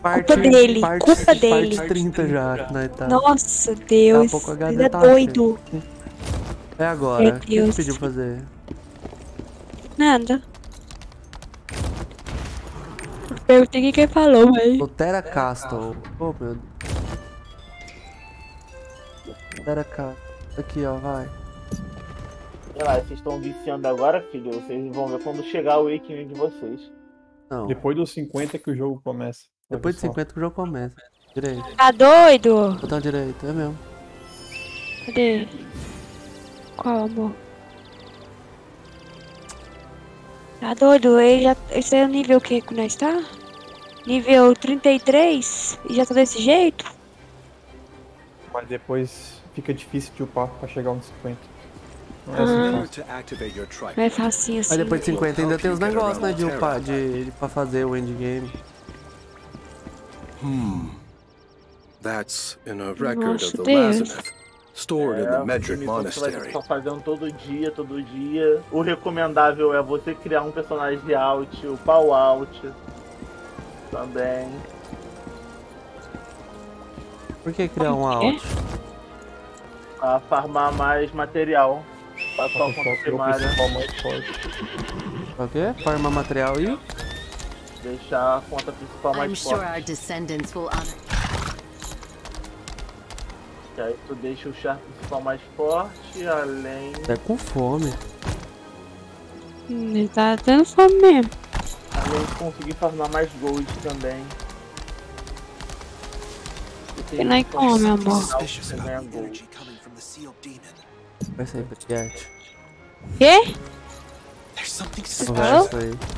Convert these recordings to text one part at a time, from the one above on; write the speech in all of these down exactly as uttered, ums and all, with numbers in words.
parte, culpa dele, parte, culpa parte dele. trinta já, que nós tá. Nossa, Deus. Daqui a pouco o H D Ele é tá doido. cheio. É agora. Meu O que Deus. você pediu fazer? Nada. Perguntei o que que ele falou, mas... Lutera Castle. Oh, meu Deus. Lutera Castle. Aqui, ó, vai. Sei lá, vocês estão viciando agora, filho. Vocês vão ver quando chegar o Awakening de vocês. Não. Depois dos cinquenta que o jogo começa. Depois de cinquenta que o jogo começa. Direito. Tá doido? Botão direito, é mesmo. Cadê? Qual, amor? Tá doido? Ele já... Esse é o nível que que nós tá? Nível trinta e três? E já tá desse jeito? Mas depois fica difícil de upar pra chegar nos cinquenta. Não é Ah. assim fácil. Não é facinho assim. Mas depois de cinquenta ainda tem os negócios, né, de upar, de, de pra fazer o endgame. Hmm. That's in a record Nossa, of the Deus. Lazeneth, stored in the Medric missão que você vai ter que Monastery. estar fazendo todo dia, todo dia. O recomendável é você criar um personagem de out, o pau out também. Por que criar um Como que é? alt? Pra farmar mais material. Pra sua Qual conta que é o primária. principal mais forte? O quê? Forma material e... Deixar a conta principal I'm mais sure our forte. descendants will honor. Que aí tu deixa o char principal mais forte, além. É com fome. Hum, Ele tá dando fome mesmo. Além de conseguir farmar mais gold também. Que não é como, meu amor. Você ganha gold. Vai sair, Brigette. Quê? Não vai falou? isso aí.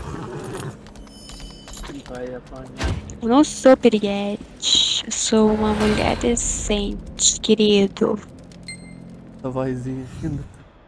E vai apanhar. Eu não sou piriguete. Eu sou uma mulher decente, querido. A vozinha ainda.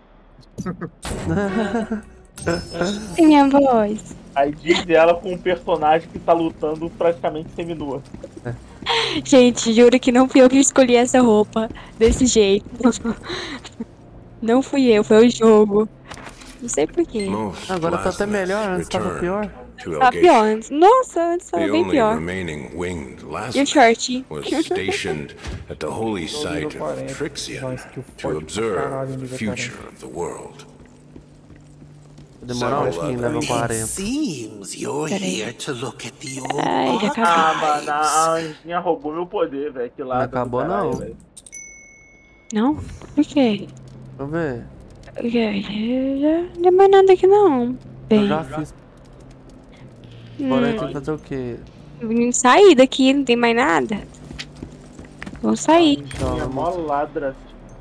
Tem minha voz. Aí diz ela com um personagem que tá lutando praticamente seminua. Gente, juro que não fui eu que escolhi essa roupa desse jeito. Não fui eu, foi o jogo. Não sei porquê. Most Agora tá até melhor, antes tava pior. to Tá Elgate. pior antes. Nossa, antes tava The bem only pior. remaining winged E o Lazeneth short? was stationed at the holy Nível site of quarenta. Trixian Não, skill to forte pra observe caralho, the nível future quarenta. of the world. Demorar um pouquinho, level quarenta. Seems you're here to look at the old Ai, já acabou. Ah, mano, a Anjinha roubou meu poder, velho. Que lado. Não acabou, do caralho, não. velho. Não? Por quê? Deixa eu ver. Por quê? Não tem mais nada aqui não. Eu Bem, já fiz. Agora hum, tem que fazer o quê? vamos sair daqui, não tem mais nada. Vamos sair. Anjinha mó ladra.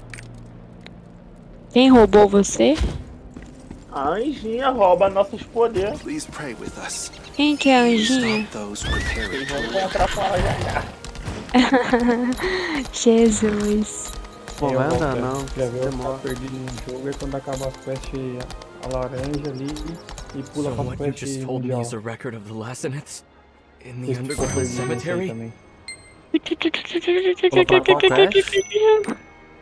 Quem roubou você? A Anjinha rouba nossos poderes. Please pray with us. Quem que é a Anjinha? Stop those preparing Vocês vão encontrar com ela já já. Jesus. Pô, Eu vai volto, andar é. não. Já viu eu Demora. ficar perdido no jogo é quando acaba as quests a laranja ali e pula So pra what you quest just told me mundial. is a record of the Lazeneths in the Vocês ficam underground perdidos nisso aí cemetery? também. Vou pra qual quest?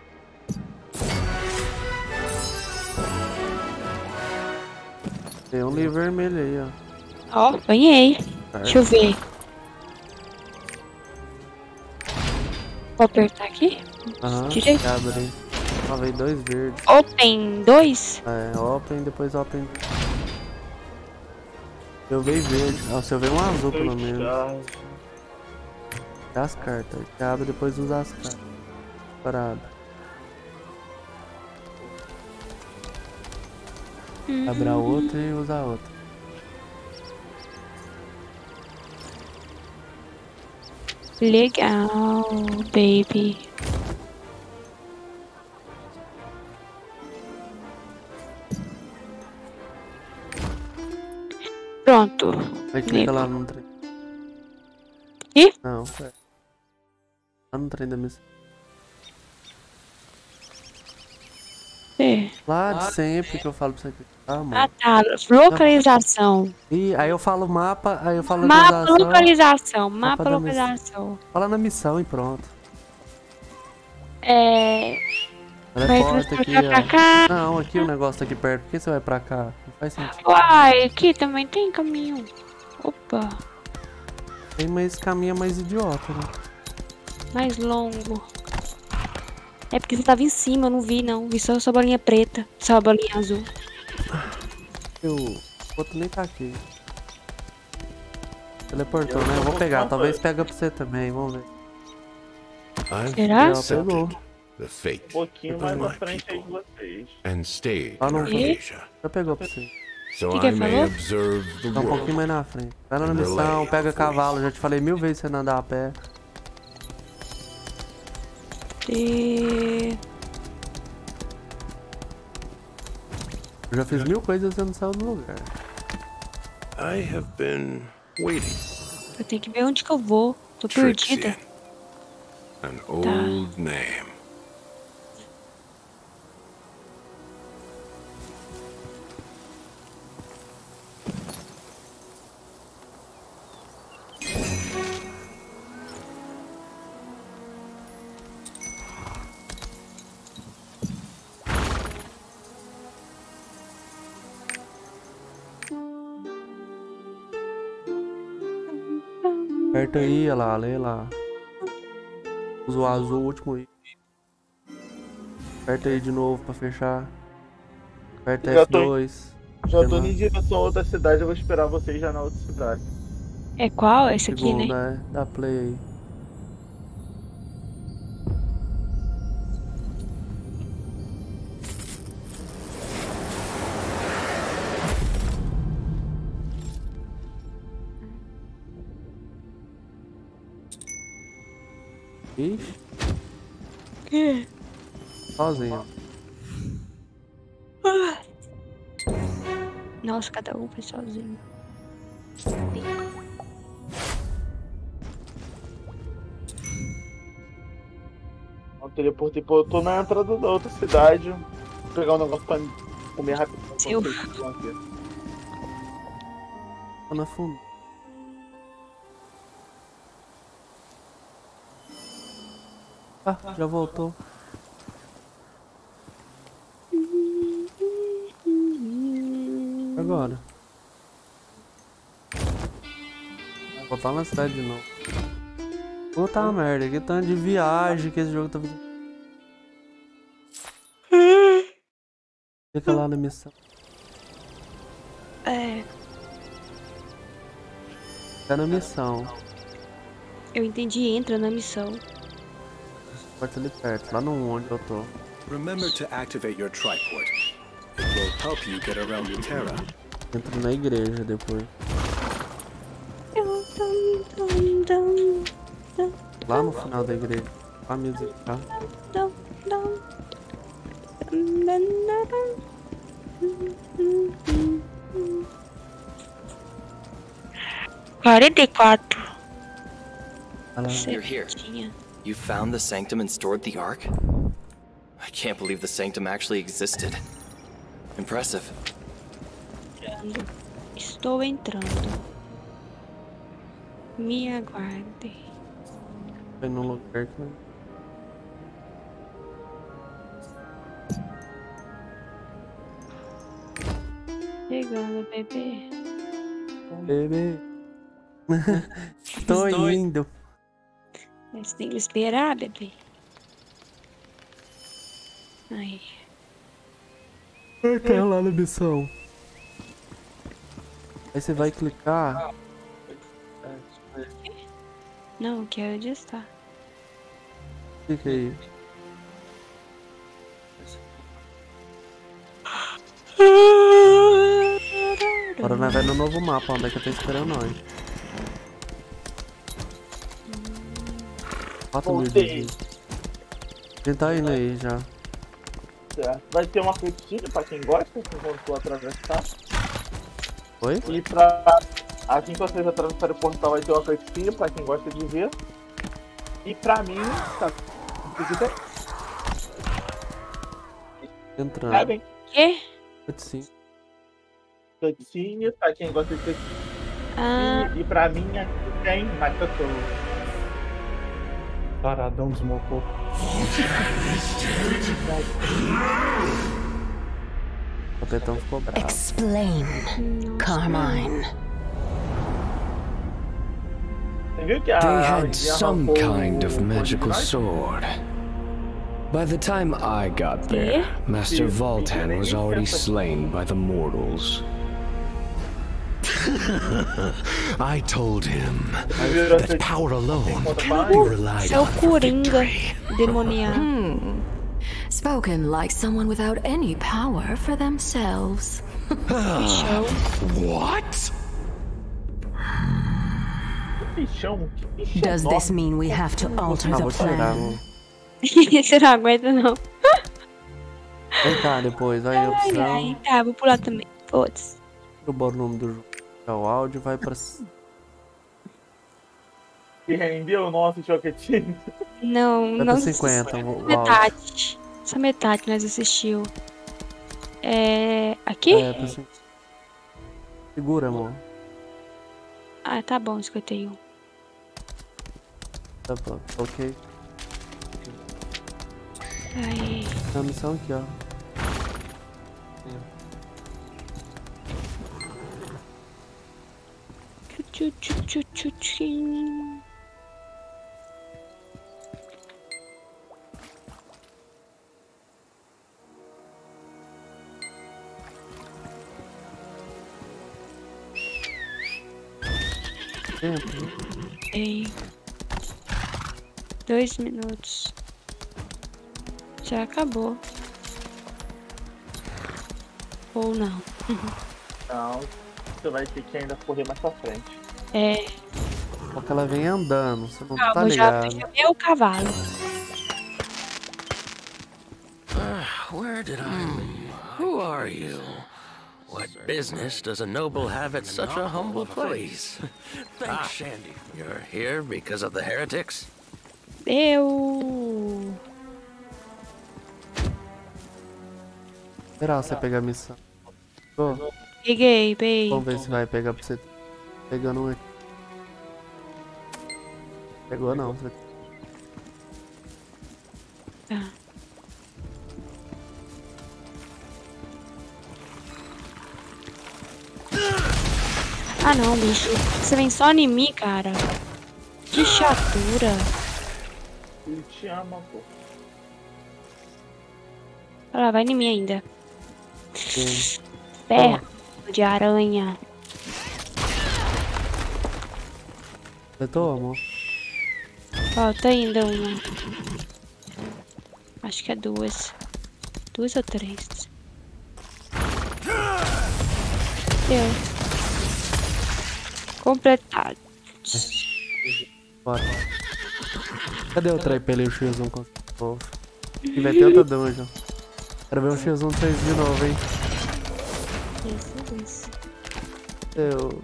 Tem um livro vermelho aí, ó. Ó, ganhei. Deixa eu ver. Vou apertar aqui. Aham, Direito. abre aí. Ó, veio dois verdes. Open dois. É, open, depois open. Eu veio verde. Ah, se eu veio um azul pelo menos. Dá as cartas. Você abre depois usa as cartas. Parado. Abre a outra e usa a outra. Legal, baby. Pronto. Aí clica lá no trem. Ih? Não, pera. Lá no trem da missão. É. Lá de sempre que eu falo pra você clicar, ah, mano. Ah, tá. Localização. E aí eu falo mapa, aí eu falo Mapa, localização. localização. Mapa, Mapa da missão. localização. Fala na missão e pronto. É. Vai Teleporta aqui, transportar pra ó. cá. Não, aqui o negócio tá aqui perto. Por que você vai pra cá? Não faz sentido. Uai, aqui também tem caminho. Opa. Tem mais caminho mais idiota, né? Mais longo. É porque você tava em cima, eu não vi não. Vi só sua bolinha preta, só a bolinha azul. Eu... O outro nem tá aqui. Teleportou, né? Eu vou pegar, talvez pega pra você também, vamos ver. I've Será? Pegou. the fate Um pouquinho mais my à frente aí de people vocês. and stayed Ah, não. in Arcasia, Já pegou pra você. so Que que I ele may falou? observe the Tá um pouquinho world. mais na frente. Vai lá na missão, pega cavalo. Já te falei mil vezes você não andar a pé. E... Eu já fiz mil coisas e você não saiu do lugar. I have been waiting. Eu tenho que ver onde que eu vou. Tô Trixian, perdida. an old name. Aperta aí, olha lá, lê lá. Usa o azul, o último item. Aperta aí de novo pra fechar. Aperta Já F tô- dois. Já tô Sei em direção a outra cidade, eu vou esperar vocês já na outra cidade. É qual? Esse aqui, né? Segunda, é. Dá play aí. Ixi, Que? sozinho. Nossa, cada um foi sozinho. Eu teleportei, pô, eu tô na entrada da outra cidade. Vou pegar um negócio pra comer rapidinho. Seu. Vocês ficam aqui. Tá na fundo. Ah, já voltou. Agora. Vou voltar na cidade de novo. Puta merda, que tanto de viagem que esse jogo tá fazendo. Fica lá na missão. É, Fica na missão. eu entendi, entra na missão. Pode ali perto, lá no onde eu tô. Remember to activate your triport. It will help you get around Terra. Entro na igreja depois. Lá no final da igreja. A música, tá? quarenta e quatro. Ela... You're here. Tinha. You found the sanctum and stored the Ark? I can't believe the sanctum actually existed. Impressive. Entrando. Estou entrando. Me aguarde. Foi num lugar que não... Chegando, bebê. Bebê. Tô Estou- indo. Mas tem que esperar, bebê. Aí. Até lá na missão. Aí você vai clicar. Não, quero onde está. Clica aí. Agora nós vai no novo mapa, onde é que eu tô esperando nós. quatro mil Voltei. de Ele tá indo aí já. Certo. Vai ter uma cutscene pra quem gosta, enquanto tu atravessar. Oi? E pra... Assim que vocês atravessarem o portal vai ter uma cutscene pra quem gosta de ver. E pra mim, tá... Entrando. Sabem? Quê? Sim. Cutscene pra quem gosta de cutscene. Ah, E pra mim aqui tem Matatou. Taradão desmocou. O Petão ficou bravo. Explain, Carmine. Viu que a They Rainha had some arrancou kind of o magical Fortnite? sword. By the time I got there, Master Voltan was already slain by the mortals. I told him that power alone cannot be relied Seu on for Coringa victory. demoniado. Spoken like someone without any power for themselves. Bichão. What? Bichão, que bichão Does this enorme. mean we have to alter Ah, the vou tirar, plan? mano. Você não aguenta, não. Vem cá depois, aí a Ai, opção. ai. Tá, vou pular também. Foda-se. Derrubar o nome do jogo. É o áudio, vai pra. Se rendeu o nosso choquetinho. Não, Vai não. pra cinquenta, o, o áudio. Metade. Só metade nós assistiu. É. Aqui? É, pra cinquenta. Segura, amor. Ah, tá bom, cinquenta e um. Tá pronto, ok. Aí. Tem a missão aqui, ó. Tchu, tchu, tchu, tchu, tchu. Tempo, né? Ei. Dois minutos. Já acabou. Ou não. Não, você vai ter que ainda correr mais pra frente. É. Só que ela vem andando, você não tá Calma, já ligado. já é o cavalo. Where did I... Who are you? What business does a noble have at such a humble place? Thanks, Shandy. You're here because of the heretics? Eu. Esperar você pegar a missão. Ô, Peguei, peguei. vamos ver se vai pegar pra você. Pegando um aqui. Pegou não, você. Tá. Ah não, bicho. Você vem só em mim, cara. Que chatura. Ele te ama, pô. Olha lá, vai em mim ainda. Sim. Perna de aranha. Acertou, amor? Falta ainda uma. Acho que é duas. Duas ou três. Deu. Completado. Bora. Cadê o Traipelei o X um com novo? E vai ter outra dungeon. Quero ver um X um três de novo, hein? Isso, isso. Eu...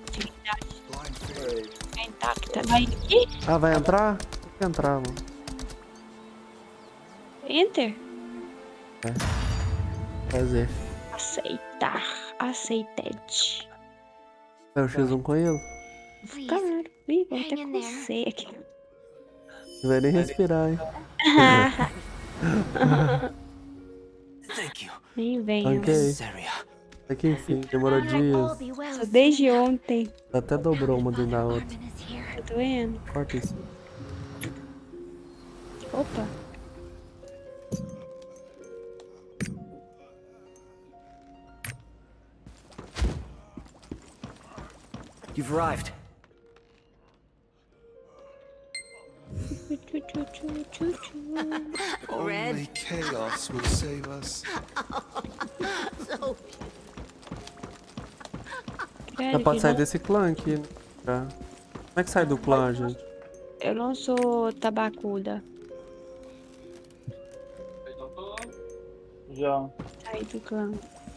É intacta. Vai aqui? Ah, vai entrar? Tem que entrar, mano. Enter. Prazer. Aceitar. Aceited. É o X um com ele? Claro. Ih, vou até cocei aqui. Não vai nem respirar, hein? Thank you. Nem venha. Ok. Saria. Até que enfim, demorou dias. Só desde ontem. Até dobrou uma dentro da outra. Tá doendo. Corta isso. Opa. You've arrived. Only chaos will save us. Já pode sair desse clã aqui, né? Já. Como é que sai do clã, gente? Eu não sou tabacuda. Já. Saí do clã.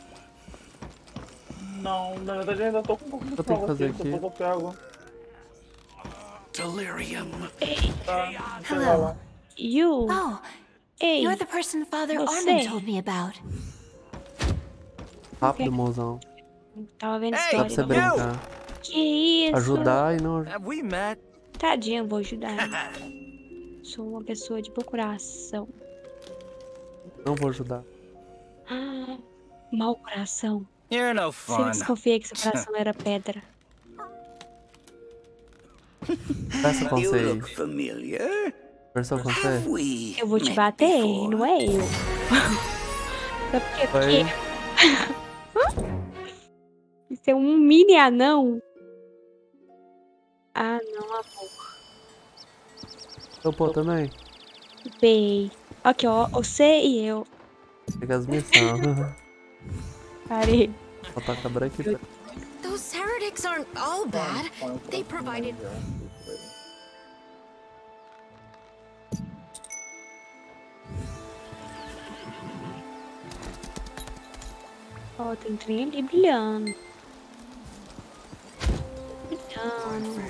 Não, na verdade eu ainda tô com um pouco de Eu tenho que fazer aqui. aqui. Depois eu pego. Delirium. Tá, você vai Hello. lá. You. Oh, Ei. you're the person Father Você. Armin told me about. Rápido, mozão. Tava vendo Ei, Dá pra você história. brincar. Que isso? Ajudar e não ajudar. Have we met? Tadinho, vou ajudar. Sou uma pessoa de bom coração. Não vou ajudar. Ah, mau coração. You're no Sempre fun. desconfiei que seu coração era pedra. Conversa com You você aí. look familiar. Conversou com você? Have we Eu vou te met bater, before? não é eu. Sabe por quê? Foi. Porque... Isso é um mini anão. Ah, não, amor. Eu pô também. Bem. Aqui, ó. Você e eu. Pega as missões. Parei. Vou tacar break. Those heretics aren't all bad. They provided. Ó, tem trem ali brilhando. Brilhando.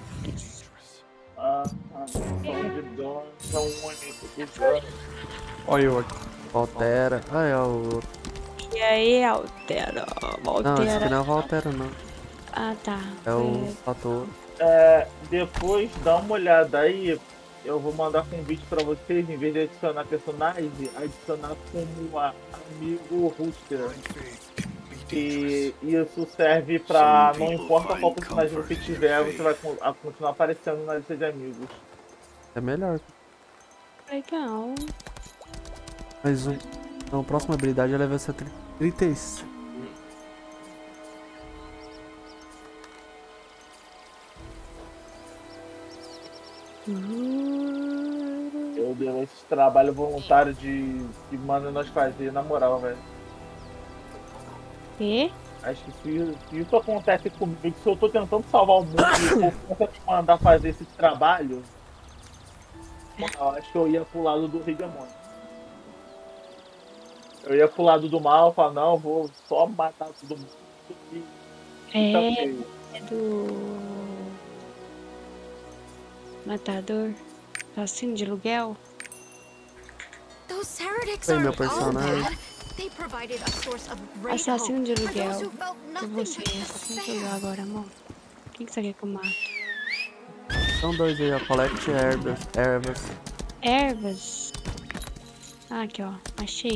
Ah, ah, som de dano, são único de dano. Olha eu aqui. Valtera. Ai, ó, o... E aí, Altera? Não, esse Altera. aqui não é Valtera, não. Ah, tá. É o Satoru. É, depois dá uma olhada aí, eu vou mandar convite pra vocês, em vez de adicionar personagem, adicionar como a- amigo Rooster. Que isso serve pra, não importa qual personagem você tiver, você vai con- a- continuar aparecendo na lista de amigos. É melhor. Legal. Mas um... Então, a próxima habilidade ela vai ser trinta e cinco. Eu dei esse trabalho voluntário de que manda nós fazer, na moral, velho. E? Acho que se, se isso acontece comigo, se eu tô tentando salvar o mundo e o povo me mandar fazer esse trabalho, eu acho que eu ia pro lado do Rigamon. Eu ia pro lado do mal e falar, não, vou só matar todo mundo. É, é do... Matador. Assassino de aluguel. Those heretics Tem meu aren't all personagem. bad. They provided a source of great Assassino hope de for aluguel. those who felt Eu nothing vou ser but assassino de despair. aluguel agora, amor. Quem que você quer que eu mato? São dois aí, ó. Collect ervas. Ervas. Ervas. Ah, aqui, ó. Achei.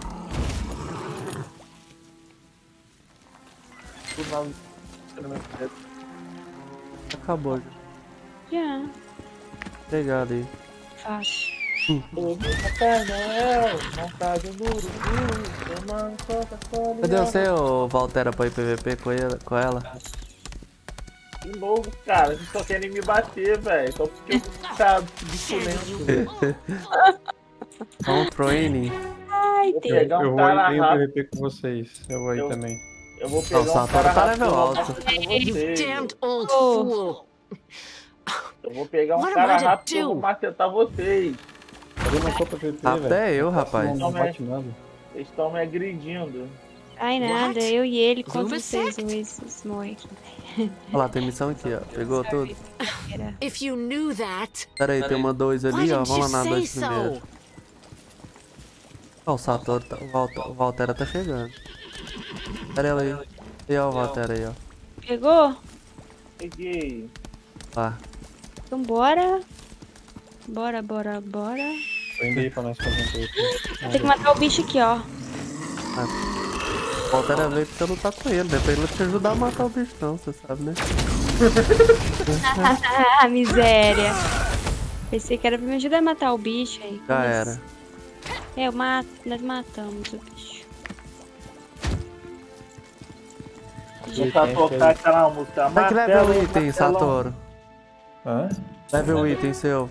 Acabou já. Já. Pegado aí. Fácil. Papai Noel, montado no urubu, tomando Coca-Cola. Cadê você, ô Valtera, pra ir P V P com ela? Com ela? De novo, cara, vocês só querem me bater, velho. Só porque eu vou ficar biculento. Vamos pro N. Ai, Vou Deus. pegar Eu um vou cara em rápido. P V P com vocês. Eu vou aí Eu- também. Eu vou Não, pegar o um Satoru cara tá rápido. level eu vou alto. matar vocês. Damned old Oh. fool. Eu vou pegar um What am cara I to rápido e eu do? vou macetar vocês. Cadê mais só P V P, velho? Até eu, rapaz. Não bate nada. Vocês estão me agredindo. Ai, nada. What? Eu e ele contra Zuma vocês, sect? Luiz Moik. Olha lá, tem missão aqui, ó. Pegou tudo? If you knew that, Pera aí, tem uma dois why ali, ó. didn't you Vamos lá na say dois primeiro. so? Ó, o Satoru, tá, o, Valta, o Valtera tá chegando. Pera ela aí. E ó o Valtera aí, ó. Pegou? Peguei. Lá. Então bora. Bora, bora, bora. Prende aí pra nós fazer um P V P. Tem que matar o bicho aqui, ó. O Valtera veio pra você lutar com ele, né? Pra ele não te ajudar a matar o bicho, não, você sabe, né? Ah, miséria. Pensei que era pra me ajudar a matar o bicho aí. Já Mas- era. É, eu mato, nós matamos o bicho. Vou pra tocar aquela música. Como é que leva o Martelo, item, martelão. Satoru? Hã? Leva o item seu.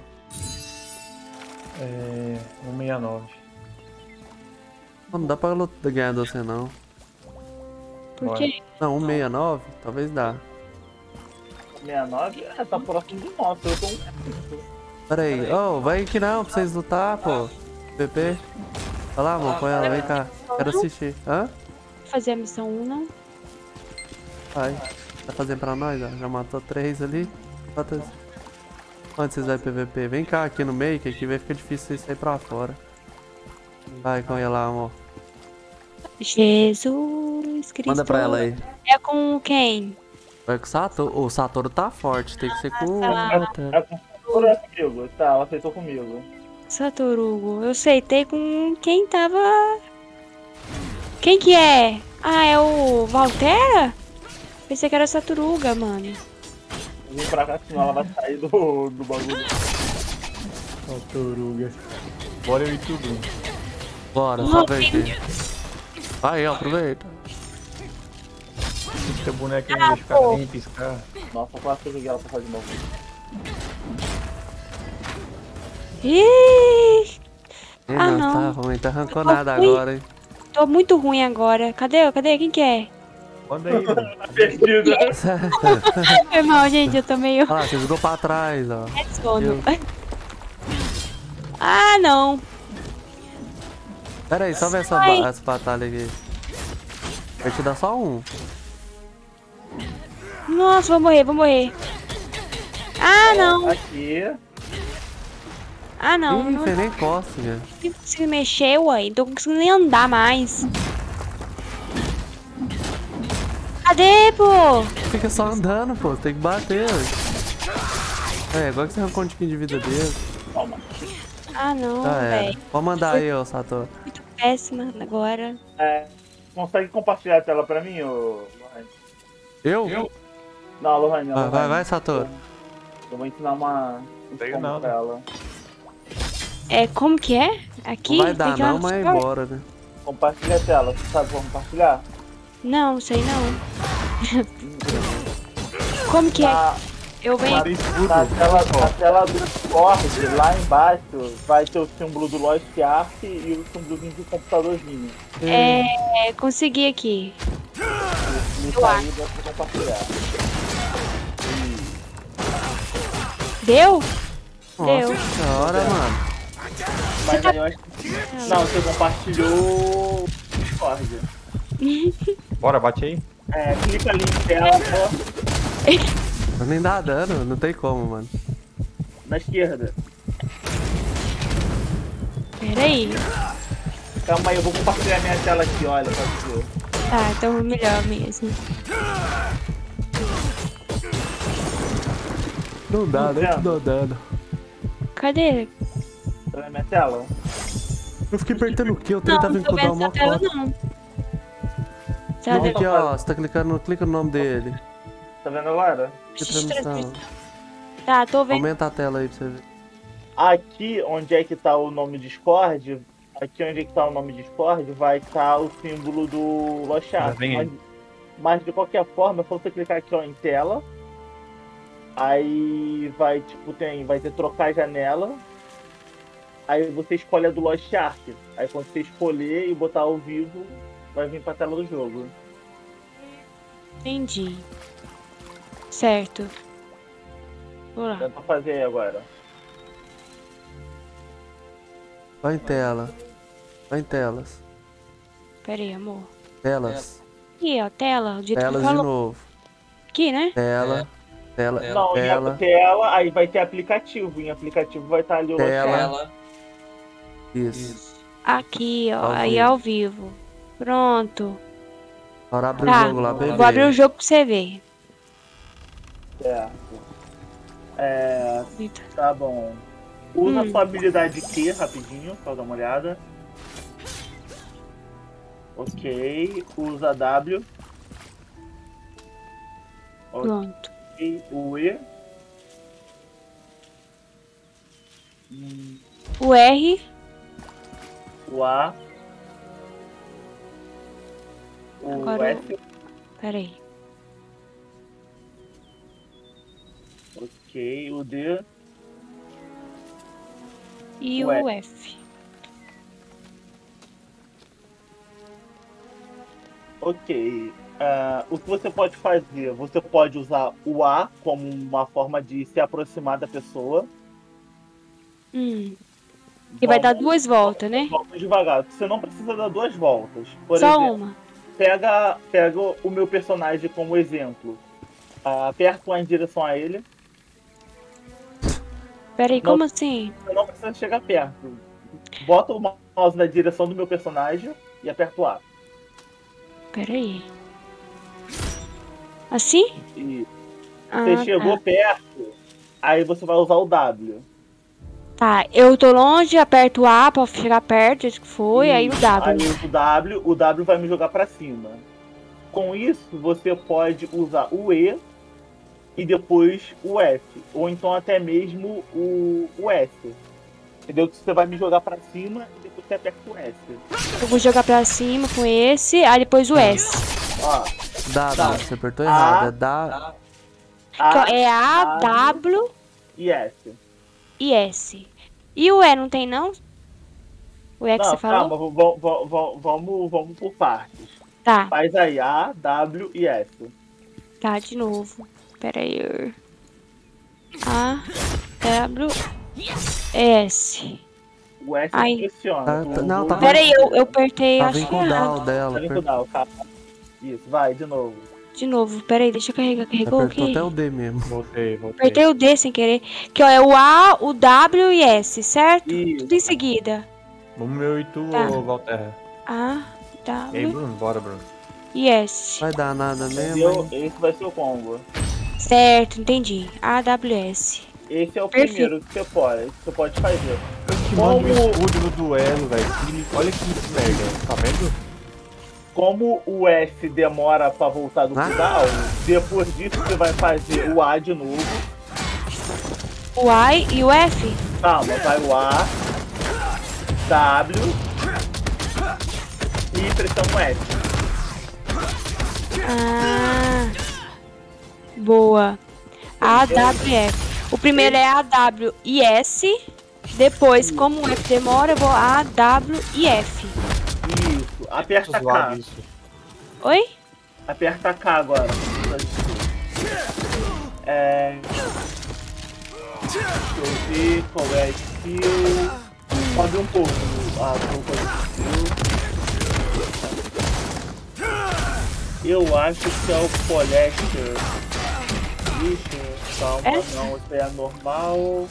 É. cento e sessenta e nove. Pô, não dá pra lutar, ganhar de você, não. Por Bora. quê? Não, cento e sessenta e nove? Talvez dá. sessenta e nove? É, tá próximo do nosso. Eu tô um. Pera aí. Ô, vai aqui não, pra vocês lutar, pô. P P. Vai lá, amor, põe ela, vem cá. Quero assistir. Hã? Fazer a missão um, não? Vai. Tá fazendo pra nós, ó. Já matou três ali. Bota- Onde vocês vão P V P? Vem cá aqui no meio, que aqui vai ficar difícil vocês saírem pra fora. Vai com ela, amor. Jesus Cristo. Manda pra ela aí. É com quem? Vai com o Satoru. O Satoru tá forte, tem que ser com o tá. Valtera. É com é comigo. Tá, ela aceitou comigo. Satorugo. Eu aceitei com quem tava... Quem que é? Ah, é o Valtera? Pensei que era Satoruga, mano. Vem pra cá, senão ela vai sair do, do bagulho. Ó, toruga. Bora eu ir tudo. Bora, só vem aqui. Aí, ó, aproveita. Esse boneco aí não deixa o cara nem piscar. Nossa, quase que eu joguei ela pra fazer de novo. Ih! Ih, Ah, não, não. tá ruim, tá arrancou Tô nada ruim. agora, hein. Tô muito ruim agora. Cadê? Cadê? Quem que é? Manda aí, mano. Perdida. Foi mal, gente. Eu tô meio... Olha lá, você jogou pra trás, ó. É sono. Ah, não. Pera aí, só ver essa, Ai. ba- essa batalha aqui. Vai te dar só um. Nossa, vou morrer, vou morrer. Ah, não. Aqui. Ah, não. Ih, Não fez nem costa, velho. não consigo mexer, ué. Não tô conseguindo nem andar mais. Cadê, pô? Fica só andando, pô. Tem que bater, ué. É, igual que você arrancou um tiquinho de vida dele. Ah, não, Já era. velho. Pode mandar aí, ô Satoru. Muito péssima agora. É, consegue compartilhar a tela pra mim, ô Lohane? Eu? Eu? Não, Lohane, Vai, Lohane. vai, vai, Satoru. Eu vou ensinar uma... Tenho como nada. pra ela. É, como que é? Aqui? Não vai dar Tem que ir não, lá no mas Discord? bora, né? Compartilha a tela. Você sabe como compartilhar? Não, sei não. Como que é? Na, Eu venho... na, tela, na tela do Discord, lá embaixo, vai ter o símbolo do Lost Ark e o símbolozinho do computadorzinho. É, consegui aqui. Isso aí dá pra compartilhar. Deu? Nossa Deu. senhora, mano. Mas aí eu acho que... Não, você compartilhou o Discord. Bora, bate aí. É, clica ali em tela, ó, Nem dá dano, não tem como, mano. na esquerda. Pera aí. Calma aí, eu vou compartilhar minha tela aqui, olha, pra você. Tá, então melhor mesmo. Não dá, Não nem dá. que dou dano. Cadê? Tá vendo minha tela? Eu fiquei apertando o que? O trem Não, tá não vindo tô com dar vendo uma essa tela, cota. não. Tá Não, vendo? aqui, ó, você tá clicando, clica no nome dele. Tá vendo agora? Que transmissão. Tá, tô vendo. Aumenta a tela aí pra você ver. Aqui onde é que tá o nome Discord, aqui onde é que tá o nome Discord, vai estar o símbolo do Lost Ark. vem aí. Mas, mas de qualquer forma, é só você clicar aqui ó, em tela. Aí vai, tipo, tem, vai ter trocar janela. Aí você escolhe a do Lost Ark. Aí quando você escolher e botar ao vivo, vai vir pra tela do jogo. Entendi. Certo. Vou lá. Tenta fazer aí agora. Vai em tela. Vai em telas. Pera aí, amor. Telas. Aqui, ó, tela. Do jeito que Telas de falou. novo. Aqui, né? Tela. Tela. Não, Tela. em tela, aí vai ter aplicativo. Em aplicativo vai estar ali o Lost Tela. Ark. Isso. Aqui, ó. Ao aí vivo. ao vivo. Pronto. Agora abre Tá. o jogo lá, bebê. Vou abrir o jogo pra você ver. Certo. É. Tá bom. Usa Hum. sua habilidade Q rapidinho, pra dar uma olhada. Ok. Usa W. Pronto. Ok. O E. O R. O A. O Agora eu- F. Pera aí. Ok. O D. E O o F. F. Ok. Ah, o que você pode fazer? Você pode usar o A como uma forma de se aproximar da pessoa. Hum. E vai dar duas voltas, né? Vamos devagar. Você não precisa dar duas voltas. Por Só exemplo, uma. Pega, pega o meu personagem como exemplo. Ah, aperta um em direção a ele. Pera aí, Não. como assim? Você não precisa chegar perto. Bota o mouse na direção do meu personagem e aperta o A. Pera aí. Assim? E Ah, você chegou tá. perto, aí você vai usar o W. Tá, eu tô longe, aperto o A pra chegar perto, acho que foi, aí o Aí W. o W, o W vai me jogar pra cima. Com isso, você pode usar o E e depois o F. Ou então até mesmo o, o S. Entendeu? Que você vai me jogar pra cima e depois você aperta o S. Eu vou jogar pra cima com esse, aí depois o S. Ó. W, Tá. você apertou A, errado. É da... A, É A, W e S. e S. E o E não tem, não? O E que Não, você falou? calma, vamos, vamos, vamos, vamos por partes. Tá. Faz aí A, W e S. Tá, de novo. Pera aí. A, W, S. O S Ai. impressiona. Tá, tá, não, tá Pera aí, eu, eu apertei, Tava acho em que cooldown errado. dela. Tá vendo aper- que dá o capa? Isso, vai, de novo. De novo, pera aí, deixa eu carregar. Carregou o Apertou quê? até o D mesmo. Voltei, voltei. Apertei o D sem querer. Que ó, é o A, o W e S, certo? Isso. Tudo em seguida. Vamos meu e tu, Tá. ô, Valterra. A, Ei, W Bruno, bora, Bruno. e S. Vai dar nada mesmo, Entendeu? hein? Esse vai ser o combo. Certo, entendi. A, W, S. Esse é o Perfeito. primeiro que você pode, que você pode fazer. Eu te mando um Como, escudo no duelo, velho. Que- Olha que merda, tá vendo? como o S demora pra voltar do Ah. cooldown, depois disso você vai fazer o A de novo. O I e o F? Calma, vai o A, W e pressão F. Ah. Boa. A, W e F. O primeiro é A, W e S. Depois, como o F demora, eu vou A, W e F. Isso, aperta K. Zoado isso. Oi? Aperta K agora. É... Deixa eu ver qual é a skill. Sobe um pouco a roupa de skill. Eu acho que é o Collector. Ixi, calma, É? não, isso aí é normal.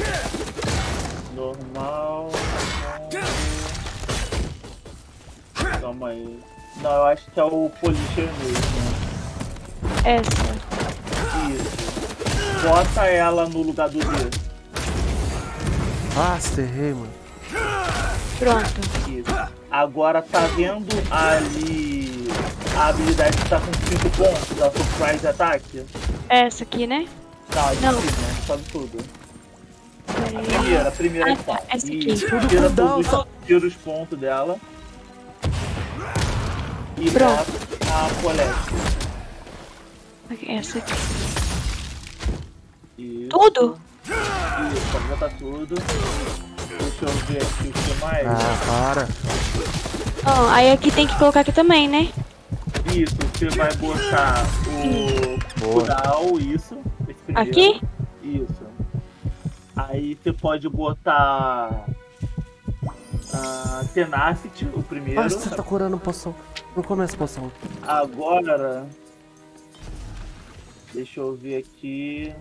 Normal. normal. Calma aí. Não, eu acho que é o Polisher mesmo. Essa. Isso. Bota ela no lugar do D. Ah, errei, mano. Pronto. Isso. Agora tá vendo ali a habilidade que tá com cinco pontos, a Surprise Attack? Essa aqui, né? Não, a de Não. cima, sobe tudo. Pera A aí. primeira, a primeira Ah, que tá, tá. essa aqui. Isso, Tudo tira cooldown, todos, tira os pontos dela. E Pronto. bota a Colette. Essa aqui. Isso. Tudo? Isso, pode botar tudo. Deixa eu ver aqui o que mais. Ah, para. Ah, aí aqui tem que colocar aqui também, né? Isso, você vai botar o cooldown, isso. Esse primeiro. Aqui? Isso. Aí você pode botar a Tenacity, o primeiro. Ah, você tá curando poção. Não começa poção. Agora, deixa eu ver aqui.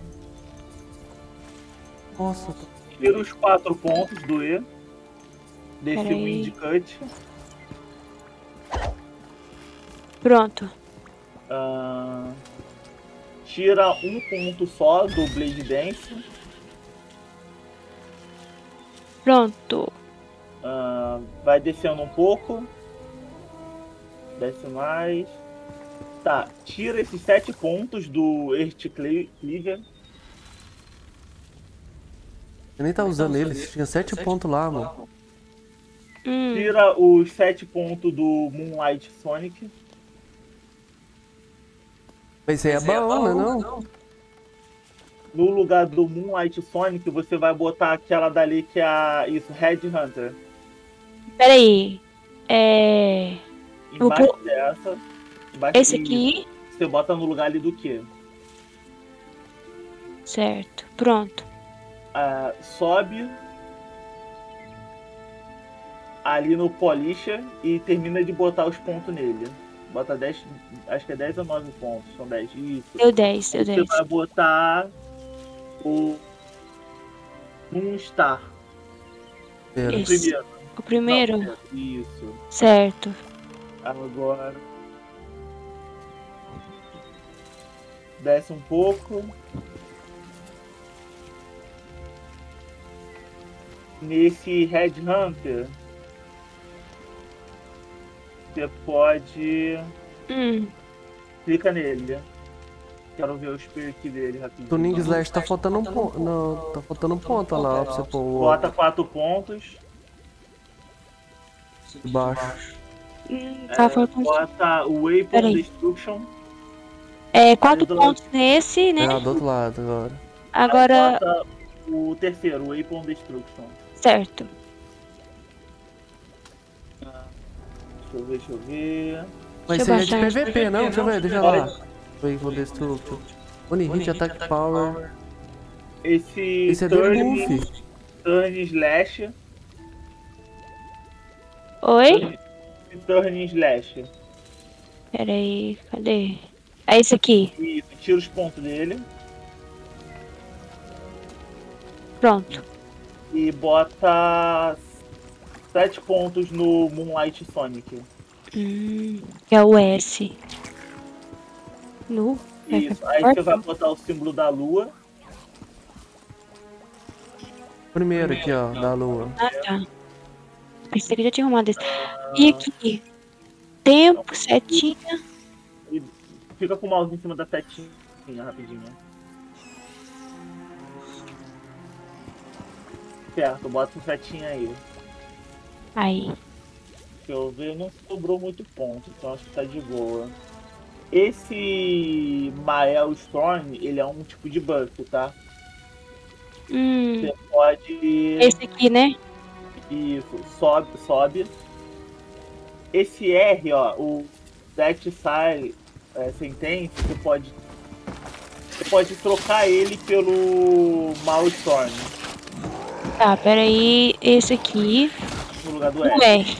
Nossa, Tira os quatro pontos do E. Desse Peraí. Wind Cut. Pronto. Ah, tira um ponto só do Blade Dance. Pronto. Ah, vai descendo um pouco. Desce mais. Tá, tira esses sete pontos do Earth Cleaver. você nem tá usando ele. Você tinha sete pontos lá, mano. Hum. Tira os sete pontos do Moonlight Sonic. Mas isso aí é bom, né? Não? No lugar do Moonlight Sonic, você vai botar aquela dali que é a. Isso, Red Hunter. Pera aí. É... Embaixo vou- dessa. Embaixo Esse disso, aqui. Você bota no lugar ali do que? Certo. Pronto. Ah, sobe ali no Polisher e termina de botar os pontos nele. Bota dez, acho que é dez ou nove pontos, são dez, isso. Deu dez, deu Você dez. vai botar o Moonstar. O Esse. primeiro. O primeiro? Não, isso. Certo. Agora desce um pouco. Nesse Red Hunter, você pode Hum. clica nele. Quero ver o spirit dele rapidinho. Tuning Slash tá faltando um ponto. Não, tá faltando um ponto lá pra você pôr o Bota quatro pontos. de baixo. Hum, tá É, faltando. bota o Pera Weapon aí. Destruction. É, quatro do- pontos nesse, né? É, do outro lado agora. Agora, Bota o terceiro, o Weapon Destruction. certo. Deixa eu ver, deixa eu ver. Mas Deixa isso eu aí é de baixar. P V P, não? Deixa eu ver, deixa lá. Vehicle Destruction. Only Hit Attack Power. Esse, Esse é turn, debuff. turn Slash. Oi? Turn Slash. Pera aí, cadê? É esse aqui. Isso, tira os pontos dele. Pronto. E bota sete pontos no Moonlight Sonic. Hum, que é o S. No. Isso, aí você vai botar o símbolo da lua. Primeiro aqui, ó, da lua. Ah, tá. Pensei que já tinha arrumado esse. E aqui? Tempo, setinha. E fica com o mouse em cima da setinha, rapidinho. Certo, bota essa setinha aí. Aí. Deixa eu ver, não sobrou muito ponto, então acho que tá de boa. Esse Mael Storm, ele é um tipo de buff, tá? Hum. Você pode... Esse aqui, né? Isso, sobe, sobe. Esse R, ó, o That Side é, Sentence, você pode... Você pode trocar ele pelo Mal Storm. Tá, pera aí. Esse aqui. No lugar do O R. R.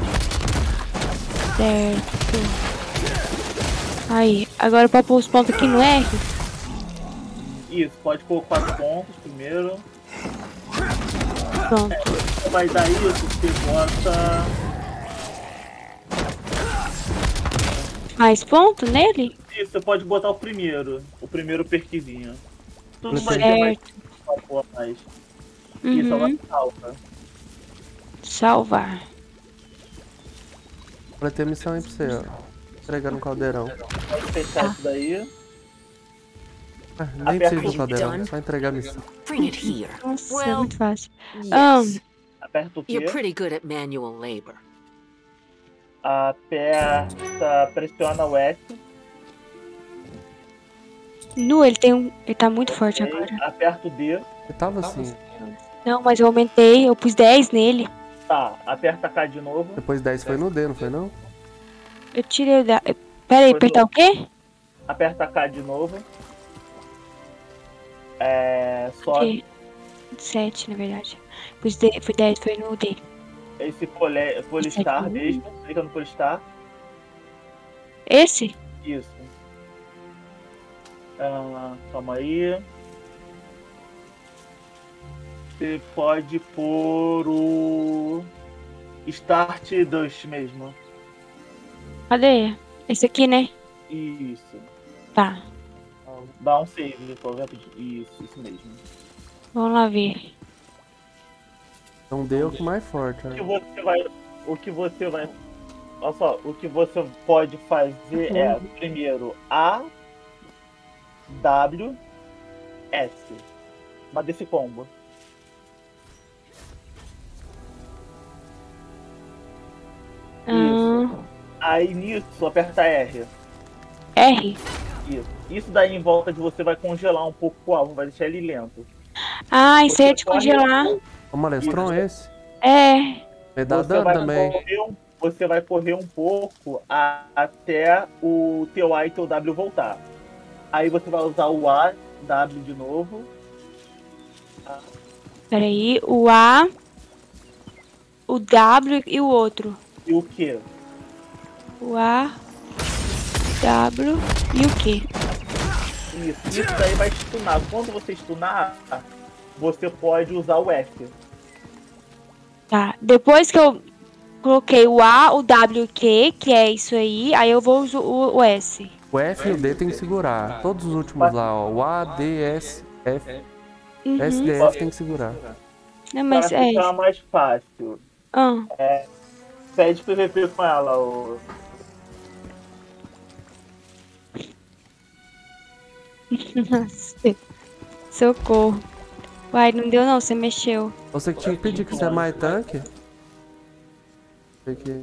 Certo. Aí, agora pra pôr os pontos aqui no R. Isso, pode pôr quatro pontos primeiro. Pronto. É, você vai dar isso, você bota... Mais ponto nele? Isso, você pode botar o primeiro. O primeiro perkzinho. Tu não vai ter Certo. mais uma porra mais. Isso, agora Uhum. salva. Salvar. Vai ter missão aí pra você, ó. Entregar no caldeirão. Pode fechar isso daí. Ah, nem Aperta precisa do o caldeirão, só entregar a missão. Bring it here. Nossa, é Well, muito fácil. yes. Um, Aperta o quê? You're pretty good at manual labor. Aperta, pressiona o S. nu, ele tem um. Ele tá muito forte agora. Aperta o D. Eu tava assim. Não, mas eu aumentei, eu pus dez nele. Tá, aperta K de novo. Depois dez foi no D, não foi não? Eu tirei da. Pera aí, Foi apertar no- o quê? Aperta K de novo. É. Sobe. sete, na verdade. Pus D, foi dez, foi no D. Esse pole, Polistar Sete. mesmo. Clica no Polistar. Esse? Isso. Ah, calma aí. Você pode pôr o Start Dust mesmo. Cadê? Esse aqui, né? Isso. Tá. Dá um save, por rapidinho. Isso, isso mesmo. Vamos lá ver. Então D é o que mais forte, O que né? você vai. O que você vai. Olha só, o que você pode fazer é primeiro A, W, S. Mas desse combo. Ah, Aí nisso, aperta R. R? Isso. Isso daí em volta de você vai congelar um pouco o alvo, vai deixar ele lento. Ah, isso aí é de corre- congelar. O Malestron é esse? É. Vai dar Você dano vai, também. correr um, você vai correr um pouco a- até o teu A e teu W voltar. Aí você vai usar o A, W de novo. Peraí, o A, o W e o outro. E o Q. O A, W e o Q. Isso. Isso daí vai stunar. Quando você stunar, você pode usar o F. Tá, depois que eu coloquei o A, o W e o Q, que é isso aí, aí eu vou usar o, o S. O F e o D tem que segurar. Todos os últimos lá, ó. O A, D, S, F. Uhum. S, D, F tem que segurar. Não, mas Para é ficar isso. mais fácil. Ah, É, pede P V P com ela, o... Nossa. Socorro. Uai, não deu não, você mexeu. Você que tinha que pedir que você é mais tanque? Tem que...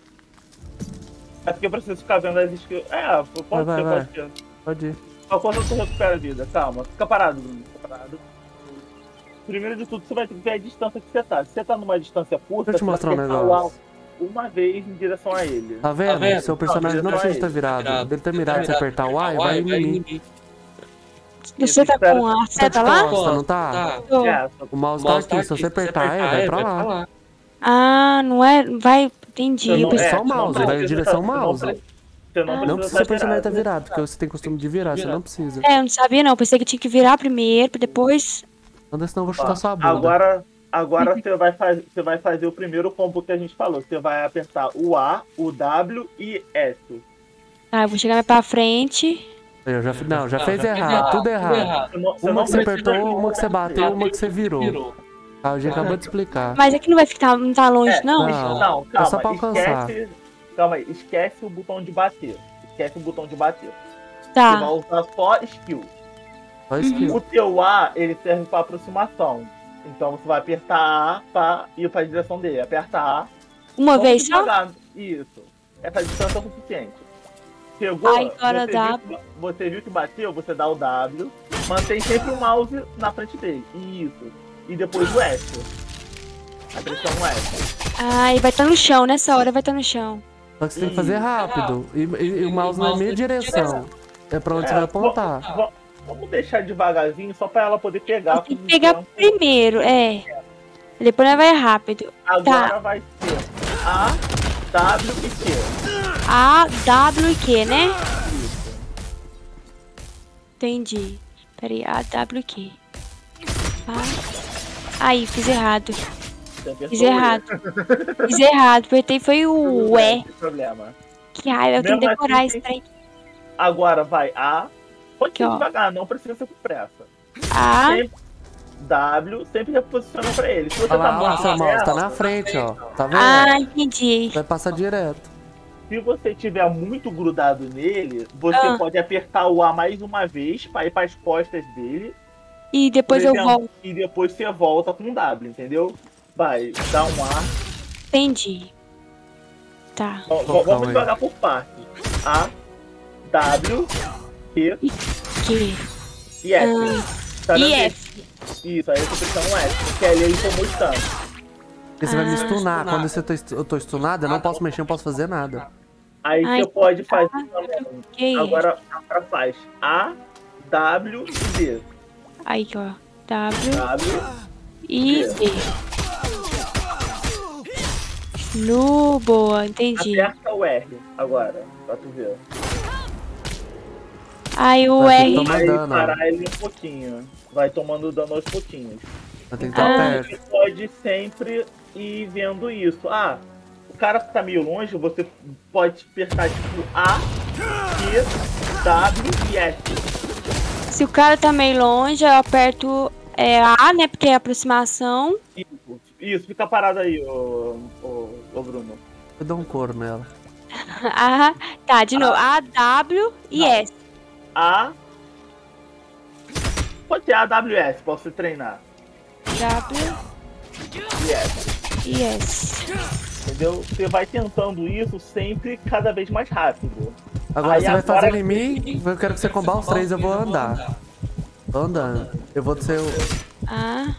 É porque eu preciso ficar vendo as skills. É, pode vai, ser, vai. pode ser. Pode ir. Só quando você recupera a vida, calma. Fica parado, Bruno. Fica parado. Primeiro de tudo, você vai ter que ver a distância que você tá. Se você tá numa distância curta, Deixa eu te você vai mostrar um apertar o negócio. A uma vez em direção a ele. Tá vendo? Tá vendo? Seu personagem não Não, precisa direção ter a ele. virado. Dele ter mirado, você apertar o A e vai em mim. Você tá com a seta lá? Costa, não tá? Tô. O mouse tá aqui, se você apertar E, vai pra lá. Ah, não é? Vai. Entendi. Não, Eu pensei- é só o mouse, vai em direção ao mouse. Você não Não precisa seu personagem estar tá virado, porque você tem costume de virar, você não precisa. É, eu não sabia não. Pensei que tinha que virar primeiro, pra depois. Não, senão eu vou chutar Ó, sua bunda. Agora, agora você, vai faz, você vai fazer o primeiro combo que a gente falou. Você vai apertar o A, o W e S. Tá, eu vou chegar mais pra frente. Eu já, não, já fez errado, tudo errado. Uma que você apertou, uma que você bateu, uma que você virou. Ah, o G acabou de explicar. Mas aqui não vai ficar, não tá longe, É, não? Não, Não, é calma. só pra alcançar. Esquece, calma aí, esquece o botão de bater. Esquece o botão de bater. Tá. Você vai usar só skill. Só skill. O teu A, ele serve pra aproximação. Então você vai apertar A pra ir pra direção dele. Aperta A. Uma Vamos vez só? devagar. Isso. Essa distância é o suficiente. Chegou, Ai, agora você, dá. viu que, você viu que bateu, você dá o W. Mantém sempre o mouse na frente dele. Isso. E depois o S. A pressão S. Ai, vai estar no chão, nessa hora vai estar no chão. Só que você tem que fazer rápido. E, e- e o mouse na minha direção. É pra onde você vai apontar. v- v- Vamos deixar devagarzinho só pra ela poder pegar. Tem que pegar primeiro, é. Depois ela vai rápido. Agora Tá. vai ser A, W e Q. A, W e Q, né? Entendi. Pera aí, A, W e Q. Tá. Aí, fiz errado. Você apertou Fiz o E. errado. Fiz errado. Apertei foi o E. Não tem problema. Que raiva, eu tenho que Mesmo decorar assim, esse trem. Agora vai A. Pode ser Aqui, ó. devagar, não precisa ser com pressa. A. Sempre W, sempre reposiciona pra ele. Se você Olha lá, tá olha lá, muito seu mouse, tá perto, na frente, ó. Tá vendo? Ah, entendi. Vai passar direto. se você tiver muito grudado nele, você Ah. pode apertar o A mais uma vez pra ir pras costas dele. E depois por eu exemplo, volto. E depois você volta com o W, entendeu? Vai, dá um A. Entendi. Tá. V- v- Vamos devagar por partes. A, W, Q Q. e S. Tá E vendo? F. Isso, aí você aperta um S, porque ali ele tomou stun. Porque você vai me Ah, stunar. Quando você tô est- eu tô stunado, eu não posso mexer, não posso fazer nada. Aí Ai, você pode fazer tá. também. Que isso? Agora, agora faz A, W e D. Aí, ó. W W e D. No, boa, entendi. Aperta o R agora, pra tu ver. Aí o Vai R. tomar Aí dano, ó. parar ele um pouquinho. Vai tomando dano aos pouquinhos. Vai ter que estar Ah. Você perto. pode sempre ir vendo isso. Ah, o cara que tá meio longe, você pode apertar tipo A, Q, W e S. Se o cara tá meio longe, eu aperto é, A, né? Porque é aproximação. Isso, isso, fica parado aí, ô, ô, ô Bruno. Eu dou um couro nela. Ah, tá, de novo. A, W e Não. S. A. Pode ser A, W, S, pra você treinar. W E S. e S. Entendeu? Você vai tentando isso sempre cada vez mais rápido. Agora Aí você vai agora- fazendo em mim, eu quero que você combar os três, eu vou andar. Tô andando. Eu vou ser o. A.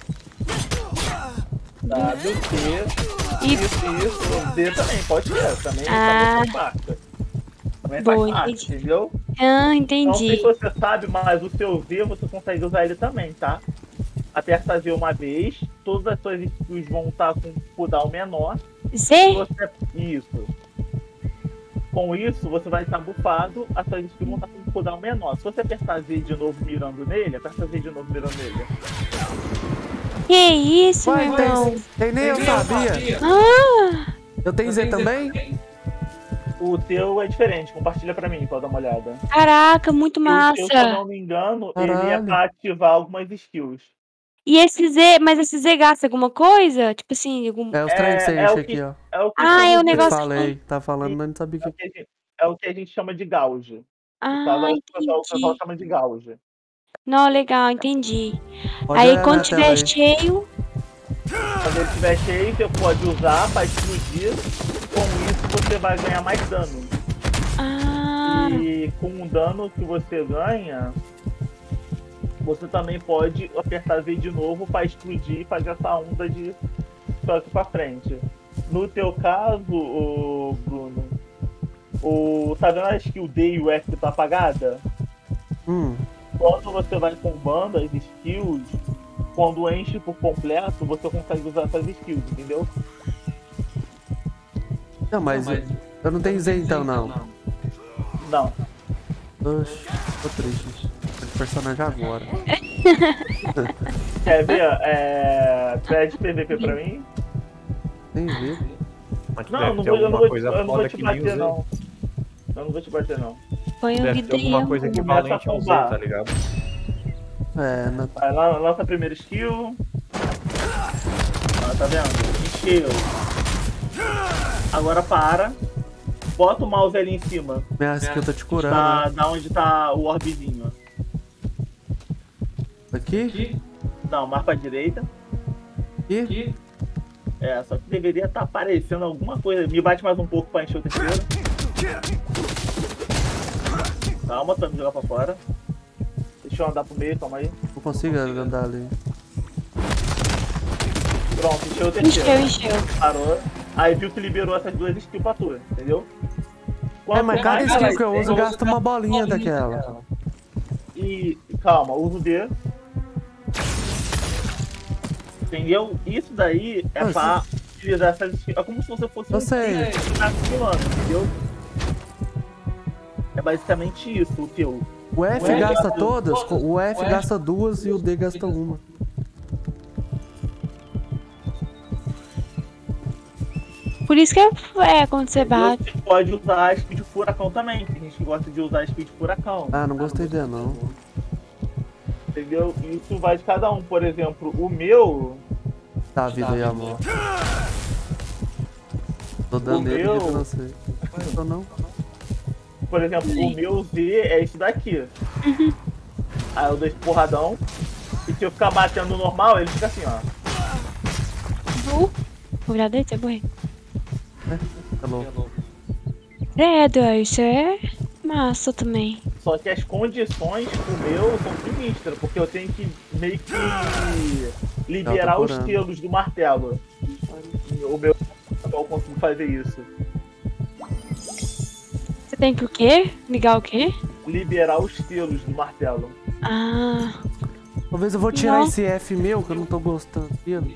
W, Q, E- isso, isso. D também, pode ser. Também, Ah. também faz parte. Também Boa, faz parte, entendi. entendeu? Ah, Não sei entendi. se você sabe, mas o seu V você consegue usar ele também, tá? Aperta V uma vez, todas as suas skills vão estar com cooldown menor. Z? Você... Isso. Com isso, você vai estar bufado, as suas skills vão estar com cooldown menor. Se você apertar Z de novo mirando nele, aperta Z de novo mirando nele. Que isso, Ué, meu tem, irmão? tem nem eu sabia. Ah, Eu tenho Z também? O teu é diferente, compartilha pra mim, pode dar uma olhada. caraca, muito O teu, se eu massa. não me engano, ele é Caralho. pra ativar algumas skills. E esse Z, mas esse Z gasta alguma coisa? Tipo assim, algum... É os É- trem que você é enche o aqui, que- ó. É o que, Ah, chama é o de- Eu negócio falei, tá falando, mas não sabia é o que. que a gente- é o que a gente chama de gauge. Ah, Tá? O pessoal, o pessoal entendi. chama de gauge. Não, legal, entendi. Pode Aí olhar quando na tiver tela aí. cheio, Quando ele estiver cheio, você pode usar pra explodir. Com isso você vai ganhar mais dano. ah, E com o dano que você ganha, você também pode apertar V de novo pra explodir e fazer essa onda de choque pra frente. No teu caso, ô, Bruno, o, tá vendo a skill D e o F que tá apagada? Hum. Quando você vai combando as skills, quando enche por completo, você consegue usar essas skills, entendeu? Não, mas eu, eu não tenho Z então, não. Não. Oxe, tô triste. Esse personagem agora. Quer ver? É... Pede P V P pra mim? Nem ver. Não, eu não vou, eu não vou, te- eu não vou te bater, não. Eu não vou te bater, não. põe um Deve ter alguma coisa vidrinho. equivalente ao Z, combar. tá ligado? É, não... Vai lá, lança a primeira skill. Ah, tá vendo? Encheu. Agora para. Bota o mouse ali em cima. Minha skill tá te curando. Da, né? da onde tá o orbezinho. Aqui? Não, mais pra direita. Aqui? É, só que deveria estar aparecendo alguma coisa. Me bate mais um pouco pra encher o terceiro. Calma, pra me jogar pra fora. Deixa eu andar pro meio, calma aí. Não consigo andar ali. Pronto, encheu o terceiro. Encheu, encheu. Parou. Aí viu que liberou essas duas skills pra tu, entendeu? É, mas cada mais skill ela que eu tem- uso gasta uma bolinha daquela. E calma, usa o D. Entendeu? Isso daí é Mas- pra utilizar essas skills. É como se você fosse Eu um sei. kit que tá acumulando, entendeu? É basicamente isso, o teu. O F O F gasta gasta todas, todas, o F o F gasta duas e o D gasta uma. Por isso que é, é quando você bate. Você pode usar a skill de furacão também. Tem gente que gosta de usar a skill de furacão. Ah, não gostei dele não. Entendeu? Isso vai de cada um. Por exemplo, o meu. Tá, vida e amor. Tô dando O nele meu- porque eu não sei. Eu tô não. Por exemplo, o meu Z é isso daqui. Aí eu dou esse porradão. E se eu ficar batendo no normal, ele fica assim, ó. Vou virar dentro, eu morri. Tá louco. Credo, isso é massa também. Só que as condições pro meu são sinistras, porque eu tenho que meio que liberar os curando. telos do martelo. O meu eu consigo fazer isso. Você tem que o quê? Ligar o quê? Liberar os telos do martelo. Ah, Talvez eu vou tirar Não. esse F meu que eu não tô gostando dele.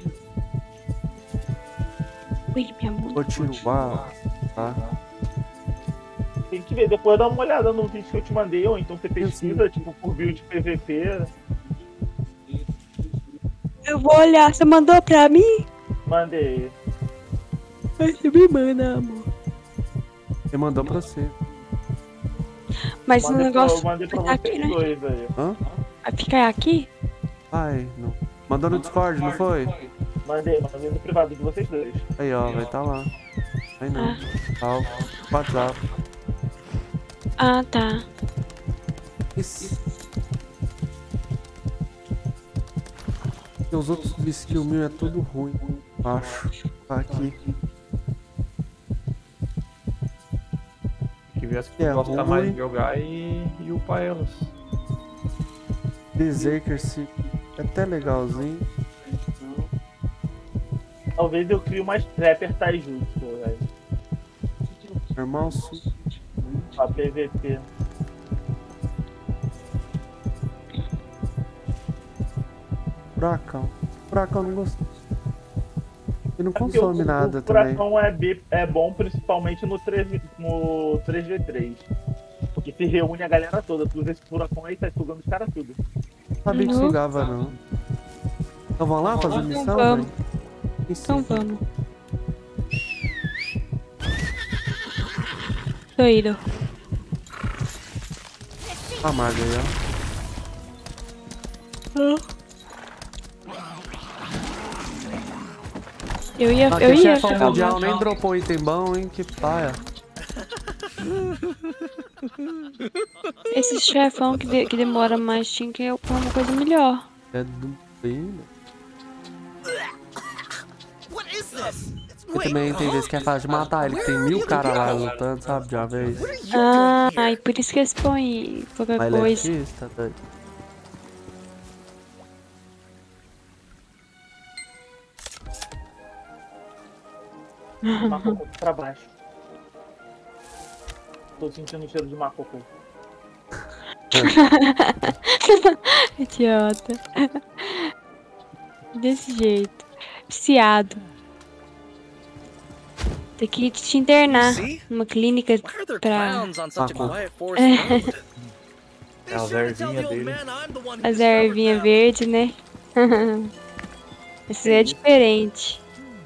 ui, minha bunda. Vou tirar. Tá. Tem que ver, depois dá uma olhada no vídeo que eu te mandei, ou então você pesquisa, tipo, por build P V P. Eu vou olhar, você mandou pra mim? Mandei. Você me manda, amor. Ele mandou pra você. Mas o Mandei negócio pra, mandei pra vai ficar vocês aqui, né? dois aí. Hã? Vai ficar aqui? Ai, não. Mandou no Discord, não foi? Mandei, mandei no privado de vocês dois. Aí, ó, vai tá lá. Aí não. Ah. Tá, WhatsApp. Ah, tá. Isso. Porque os outros de skill mil é tudo ruim. Acho. Tá aqui. Tem que ver as que É, gosta ruim. mais de jogar e, e upar elas. Berserker se é até legalzinho. Talvez eu crie umas trapper taijutsu, velho. Normal su. Pra P V P. Furacão. Furacão eu não gostei. E não É porque consome o, nada o também. furacão é, B, é bom principalmente no, três, no três v três. Porque se reúne a galera toda. Tu usa esse furacão aí, tá sugando os caras tudo. Não sabia que Não. sugava não. Então vamos lá fazer Então missão, vamos. velho? Então vamos. Tô indo. A maga aí, ó. Eu ia, Ah, eu que ia chefão jogar mundial o nem dropou item bom, hein? Que paia. Esse chefão que, de, que demora mais tinha que eu uma coisa melhor. É do bem. Porque também tem vezes que é fácil de matar ele, que tem mil caras lá lutando, sabe, de uma vez. Ah, e por isso que eles põem qualquer Mas ele é coisa. difícil, tá doido? Macocô pra baixo. Tô sentindo o cheiro de macocô. Idiota. Desse jeito. Viciado. Tem que te internar numa clínica pra... É as ervinhas dele. As ervinhas verdes, né? Esse é diferente.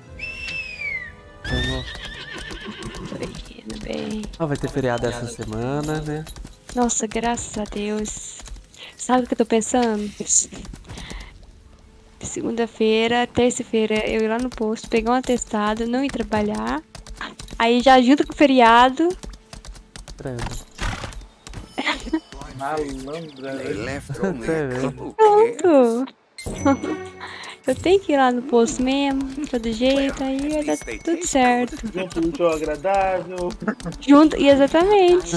Indo bem. Ah, vai ter feriado essa semana, né? Nossa, graças a Deus. Sabe o que eu tô pensando? Segunda-feira, terça-feira, eu ir lá no posto, pegar um atestado, não ir trabalhar. Aí já junto com o feriado. Malandra. Pronto. Eu tenho que ir lá no posto mesmo, de todo jeito, aí vai dar tudo certo. Junto do show agradável. Junto, e exatamente.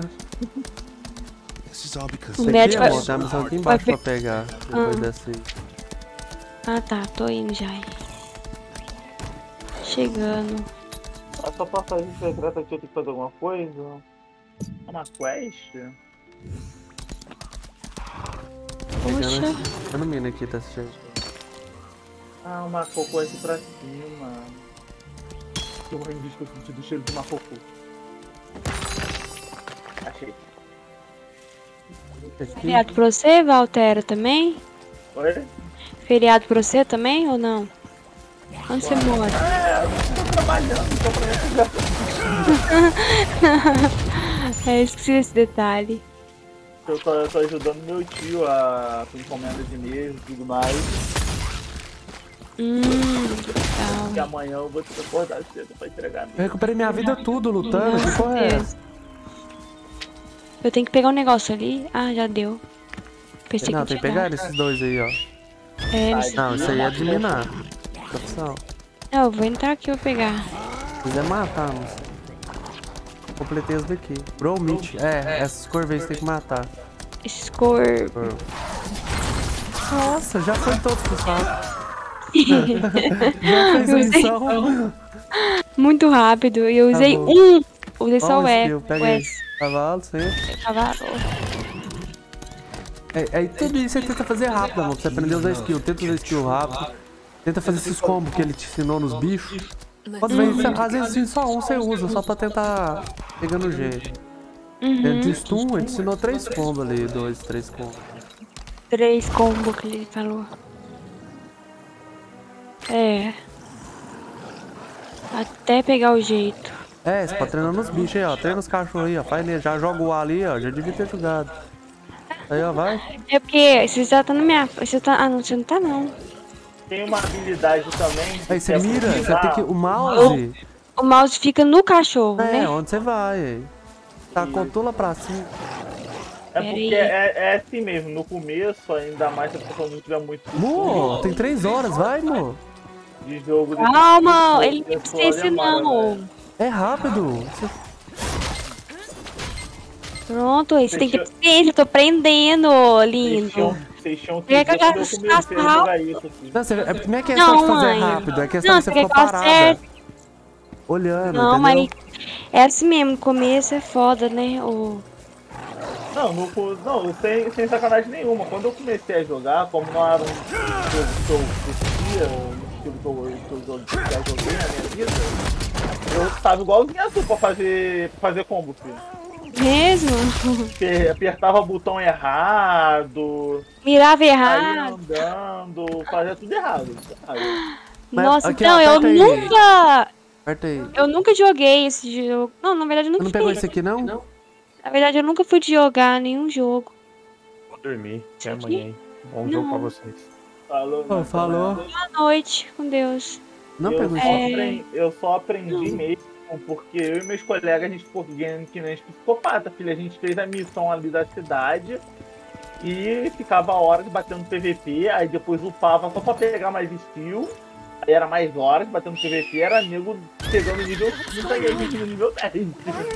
O médico vai... Tem a missão aqui embaixo pra pegar, depois ah. dessa aí. Ah tá, tô indo já. Chegando. Ah, só passagem secreta aqui, eu tenho que fazer alguma coisa? Uma quest? Poxa. Eu não mina aqui, tá assistindo. Ah, uma cocô aqui pra cima. Eu vou investir o sentido do cheiro de uma cocô. Achei. Feriado pra você, Valtera, também? Oi? Feriado pra você também ou não? Onde você mora? É, eu tô trabalhando, tô pra É, esqueci esse detalhe. Eu tô, eu tô ajudando meu tio a com encomenda de mês e tudo mais. Hum, legal. E amanhã eu vou te acordar cedo pra entregar. Eu recuperei minha vida tudo lutando, que porra é essa? Eu tenho que pegar um negócio ali. Ah, já deu. Pensei não, que tem que pegar esses dois aí, ó. É, não, isso aí é de minar. Opção. Não, eu vou entrar aqui e vou pegar. Se quiser matar, não sei. Completei esse daqui. Bro Meat. É, essas corvês tem que matar. Esses cor... Nossa, já foi todos que falam. Já fez a missão. Muito rápido. E eu usei tá um. Usei só o E. Pega aí. Cavalo, sempre. Cavalo. É, é, tudo isso você tenta fazer rápido, amor. Pra você aprender a usar skill. Tenta usar skill rápido. Tenta fazer esses combos que ele te ensinou nos bichos. Às vezes, às vezes só um você usa, só pra tentar pegar no jeito. Uhum. De stun, ele te ensinou três combos ali. Dois, três combos. Três combos que ele falou. É. Até pegar o jeito. É, você pode treinar nos bichos aí, ó. Treina os cachorros aí, ó. Faz nele. Já joga o A ali, ó. Já devia ter jogado. Aí, ó, vai. É porque você já tá na minha... Você tá... Ah, não, você não tá, não. Tem uma habilidade também. Aí você mira, você tem que... O mouse... O, o mouse fica no cachorro, é, né? É, onde você vai. Tá com tula pra cima. É porque é, é assim mesmo. No começo, ainda mais se a pessoa não tiver muito... Mo, tem três horas, vai, mo. De jogo... Calma, ele não precisa não. É rápido. Você... Pronto, você tem que ter paciência, eu tô prendendo, lindo. Vocês tinham que ver quando eu comecei a jogar isso aqui. Não, você, é, não é questão não, de fazer mãe. rápido, é questão não, de você ficar parada. Certo. Olhando, não, entendeu? mas é assim mesmo, no começo é foda, né? O... Não, no, não sem, sem sacanagem nenhuma. Quando eu comecei a jogar, como não era um jogo que eu curtia, um estilo que eu, que eu já joguei na minha vida, eu tava igualzinho assim pra fazer, pra fazer combo, filho. Mesmo? Apertava o botão errado. Mirava errado. Andando, fazia tudo errado. Sabe? Nossa, aqui, então, eu aí. nunca... Aperta aí. Eu nunca joguei esse jogo. Não, na verdade eu nunca Você não pegou fiz. esse aqui, não? não? Na verdade eu nunca fui de jogar nenhum jogo. Vou dormir. Até amanhã, hein? Bom jogo pra vocês. Falou. Oh, falou. Boa noite, com Deus. Não eu pegou só isso. aprendi, Eu só aprendi mesmo Porque eu e meus colegas, a gente ficou ganhando que nem psicopata, filho. A gente fez a missão ali da cidade e ficava horas batendo P V P, aí depois upava só pra pegar mais skill. Aí era mais horas batendo P V P, era nego chegando no nível trinta e a gente no nível dez.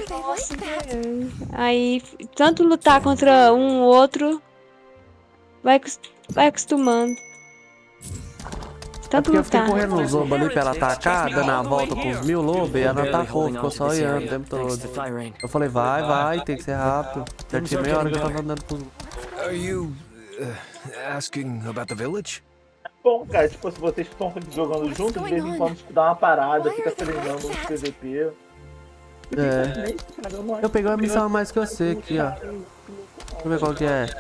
Aí, tanto lutar contra um ou outro, vai, vai acostumando. Tanto é porque eu fiquei lutar. correndo nos lobos ali pra ela atacar, dando a volta com os mil lobos, e ela não atacou, ficou só olhando o tempo todo. Eu falei, vai, vai, tem que ser rápido. Já tinha meia hora que eu tava andando com os lobos. Are you uh, asking about the village? Bom, cara, tipo, se vocês estão jogando juntos, de vez em quando tipo, dá uma parada, fica treinando no P V P. É. Eu peguei uma missão a mais que eu sei aqui, ó. Deixa eu ver qual que é.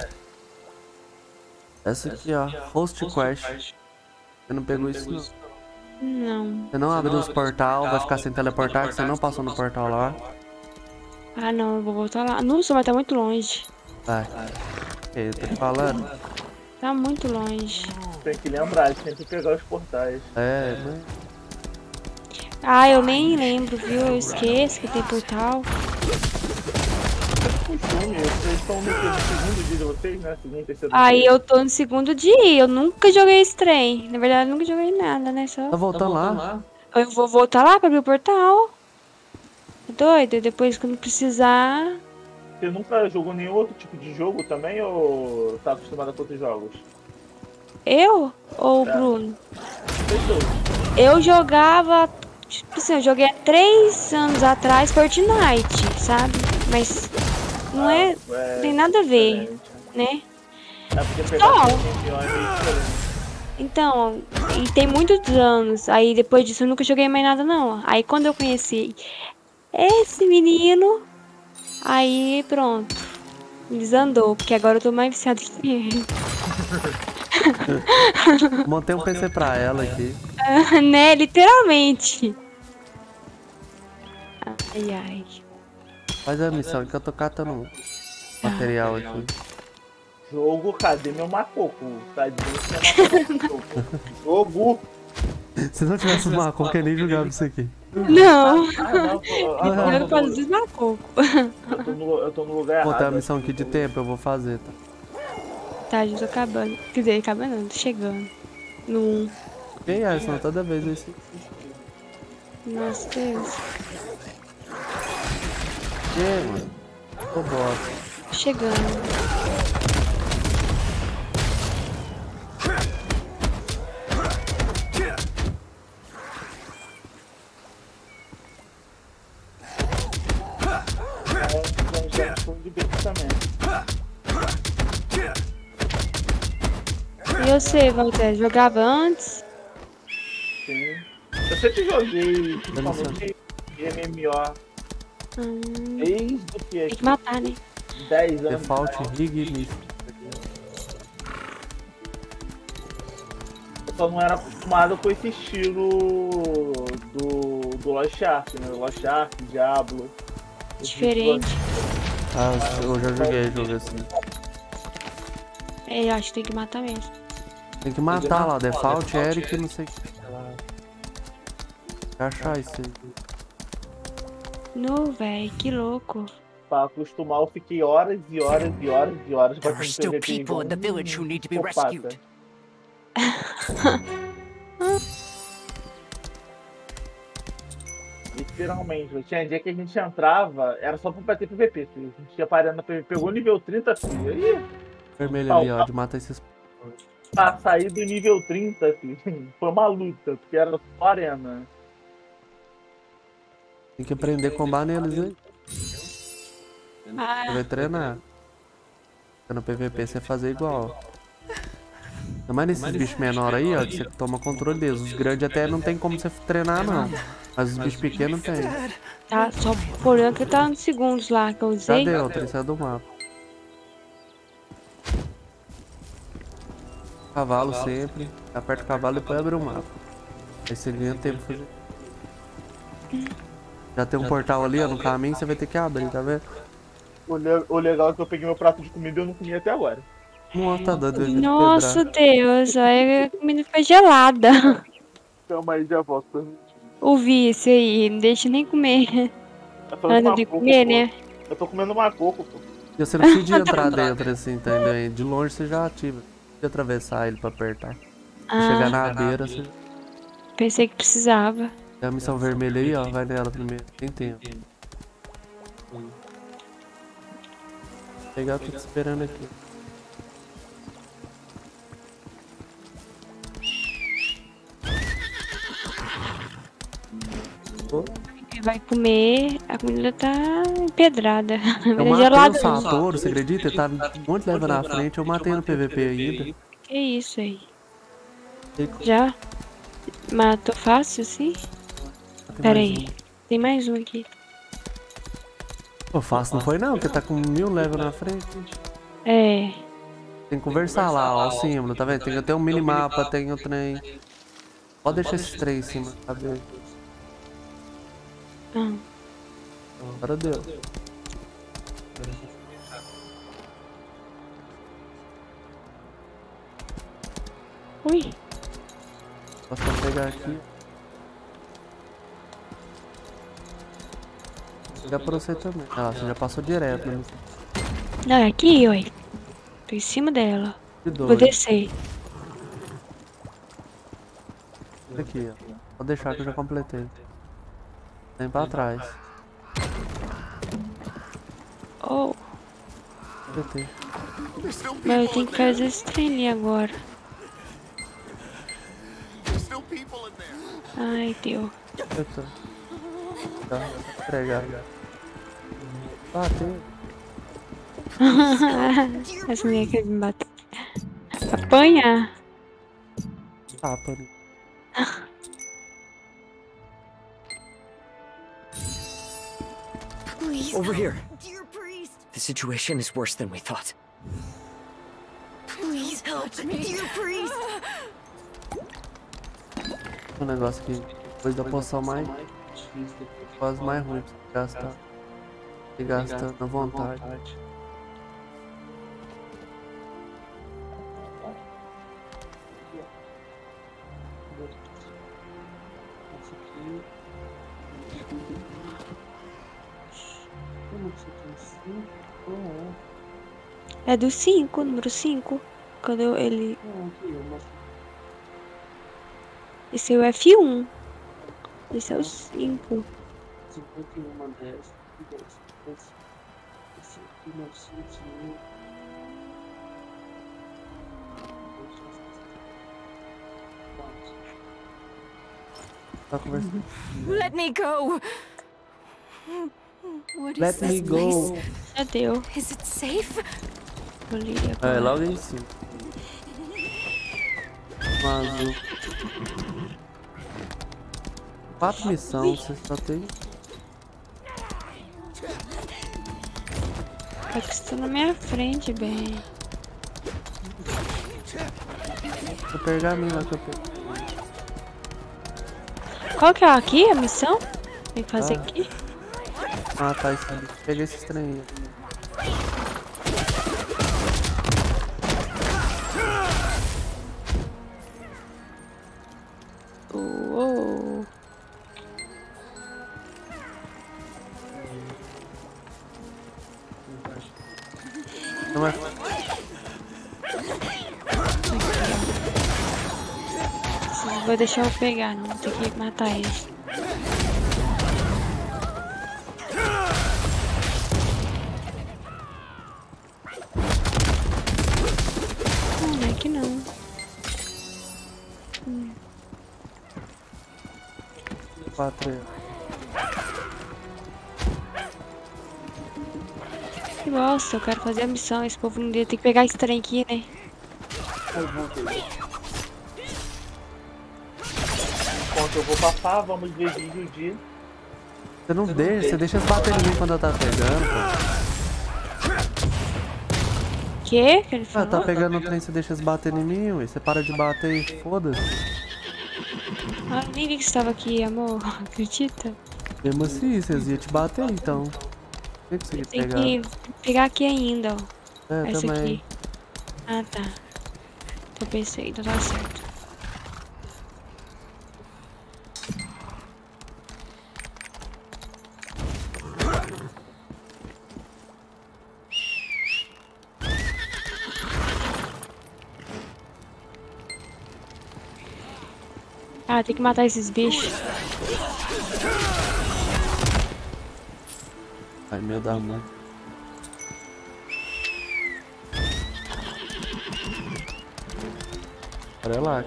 Essa aqui, ó. Host Quest. Você não pegou isso, não? Não. Você não abriu os portal, vai ficar sem teleportar, que você não passou no portal lá. Ah, não, eu vou voltar lá. Nossa, mas tá muito longe. Vai. Eu tô te falando. Tá muito longe. Tem que lembrar, tem que pegar os portais. É, mas... Ah, eu nem lembro, viu? Eu esqueço que tem portal. Vocês estão no segundo dia de vocês, né? Segundo, terceiro Aí dia. eu tô no segundo dia. Eu nunca joguei esse trem. Na verdade, eu nunca joguei nada, né? Só... Tá voltando lá? Eu vou voltar lá pra abrir o portal. Doido, depois quando precisar. Você nunca jogou nenhum outro tipo de jogo também ou tá acostumado com outros jogos? Eu ou o É. Bruno? Eu jogava. Tipo assim, eu joguei há três anos atrás Fortnite, sabe? Mas não é. Não tem nada a ver, né? É porque Só. pegar o campeão é meio diferente. Então, e tem muitos anos. Aí depois disso eu nunca joguei mais nada, não. Aí quando eu conheci esse menino, aí pronto. Desandou, porque agora eu tô mais viciado que ele. Montei um P C pra ela aqui. Né, literalmente. Ai, ai. Faz a missão que eu tô catando material aqui. Jogo, cadê meu macoco? Tá dizendo que é macoco. Jogo! Se não tivesse os macacos, eu nem jogava isso aqui. Não. Ah, não, pô, ah, não, Eu não, falo não. desmarcou. Eu tô no, eu tô no lugar Pô, errado. tem uma missão aqui de tempo, eu vou fazer, tá? Tá, já tô acabando. Quer dizer, acabando não, tô chegando. No um. Quem é? Senão toda vez eu esqueço. Nossa, Deus. Que, mano? Tô bosta. Chegando. E você, Walter, jogava antes? Sim. Eu sempre joguei, principalmente M M O. Hum, Desde o que? tem que matar, né? dez anos. Default, rig e misto. Eu só não era acostumado com esse estilo do, do Lost Ark, né? Lost Ark, Diablo. Diferente. Ah, eu já joguei jogo assim. É, eu acho que tem que matar mesmo. Tem que matar lá, default, Eric, não sei o que. Achar isso aí. No, véi, que louco. Pra acostumar, eu fiquei horas e horas e horas e horas There are batendo still P V P people igual in the um village who need to be psicopata. rescued. Literalmente, tinha dia que a gente entrava, era só pra bater P V P, filho. A gente ia parando na P V P, pegou nível trinta, filho. Aí, Vermelho ali, ó, de matar esses. pra sair do nível trinta, filho, foi uma luta, porque era só arena. Tem que aprender a combar neles aí. Ah, Você vai treinar. No P V P você fazer igual. Ainda mais nesses bichos menores aí, ó, que você toma controle deles. Os grandes até não tem como você treinar, não. Mas os bichos pequenos tem. tá, só por olhando que tá nos segundos lá que eu usei. Cadê outra? Isso é do mapa. Cavalo sempre. Aperta o cavalo e depois abre o mapa. Aí você ganha tempo pra fazer. Já tem um portal ali, ó, no caminho, você vai ter que abrir, tá vendo? O, le o legal é que eu peguei meu prato de comida e eu não comi até agora. Nossa, tá doido. devia Nossa, pedrar. Deus, aí a comida fica gelada. Calma aí, já volto. ouvi esse aí, não deixa nem comer. Ah, não tem que comer, né? Eu tô comendo macoco, pô. E você não precisa de entrar dentro assim, entendeu? De longe você já ativa. Precisa atravessar ele pra apertar. Ah. Chegar na beira, você... Pensei que precisava. Tem a missão vermelha aí, ó. Vai nela primeiro. Tem tempo. Vou pegar, tô te esperando aqui. Oh. Vai comer, a comida tá empedrada. Eu matei gelado. o Satoru, você acredita? Ele tá um monte de leva na frente, eu matei no P V P ainda. Que isso aí? Já? Matou fácil, sim? Pera aí, tem mais um aqui. Pô, fácil não foi não, porque tá com mil level na frente. É. Tem que conversar lá, ó, o símbolo, tá vendo? Tem até um minimapa, tem o trem. Pode deixar esses três em cima, sabe? Ah. Agora deu. Ui. Posso pegar aqui. Vou pegar pra você também. Ah, você já passou direto, né? Não, é aqui, oi. Tô em cima dela. Vou descer. Aqui, ó. Pode deixar que eu já completei. Vem pra trás. Oh. Completei. Mas eu tenho que fazer esse trem ali agora. Ai, deu. Eu tô. Tá, entregar. Bateu. Essa mulher quer me bater. Apanha. Tapa, né? Please. Over here. Dear priest. The situation is worse than we thought. Please help me, dear priest. Um negócio que depois da poção mais quase mais ruim pra você gastar. E gasta na vontade. É do cinco, número cinco. Quando eu, ele... Esse é o F um. Esse é o cinco. cinquenta e um, dez, dez, esse aqui, novecentos mil. Tá conversando. Let me go. What is Let me this go. place? Já deu. Is it safe? Ali É, agora. logo em cima. Um azul. Quatro missões, você só tem. É que você tá na minha frente, bem. Vou pegar a minha lá que eu peguei. Qual que é aqui a missão? Tem que fazer Ah. aqui? Ah, tá, isso ali. Peguei esse trem aí. Uou. Não é? Vou deixar eu pegar, não tem que matar ele. Hum, é que não. Hum. Quatro aí. Que bosta, eu quero fazer a missão. Esse povo não ia ter que pegar esse trem aqui, né? Enquanto eu vou passar, vamos ver vídeo de... Você não deixa, você deixa eles bater em mim quando eu tá pegando, pô. Que? Que ele Ah, falou? tá pegando o trem, você deixa eles bater em mim, ué. Você para de bater e foda-se. Ah, nem vi que você tava aqui, amor. Acredita? Mesmo assim, vocês iam te bater, então. Tem que conseguir Tem pegar. que pegar aqui ainda, ó. É, Essa também. aqui. Ah, tá. Eu pensei, então tá certo. Ah, tem que matar esses bichos. Ai, meu da mãe. Olha lá.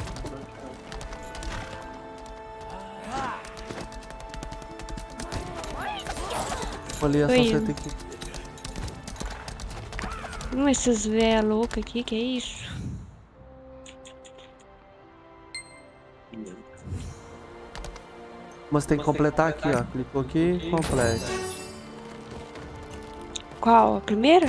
Ali é só você ter que... Hum, esses véia louca aqui, que é isso? Mas tem que completar aqui, ó. Clicou aqui, complete. Qual? A primeira?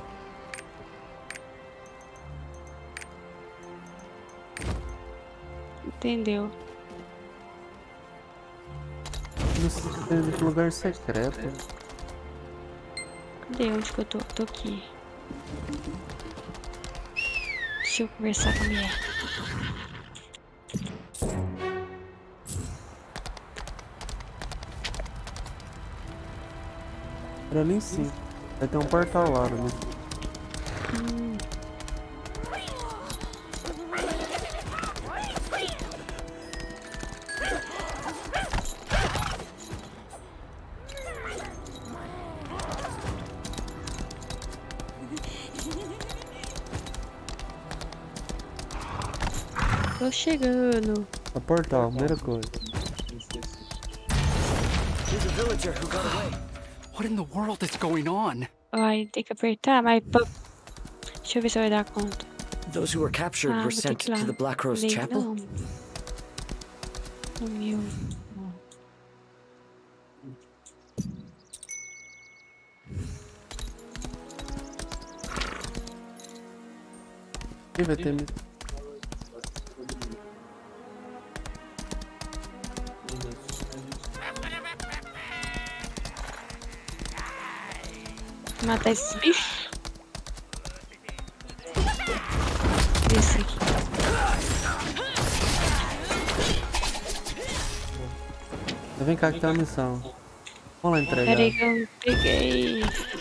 Entendeu? Nesse lugar secreto. Cadê? Onde que eu tô? Tô aqui. Deixa eu conversar com a mulher. Era ali em cima. Vai ter um portal lá, né? Hum. Tô chegando. O portal, primeira coisa. There's a villager who got away. What in the world is going on? Ai, tem que apertar, mas... Deixa eu ver se vai dar conta. Those who were captured Ah, were vou ter sent que ir lá. to the Black Rose Nem Chapel? não. Sumiu. Quem vai ter me... Matar esses bichos. Esse aqui. Vem cá que tem uma missão. Vamos lá entregar. Pera aí que eu não peguei.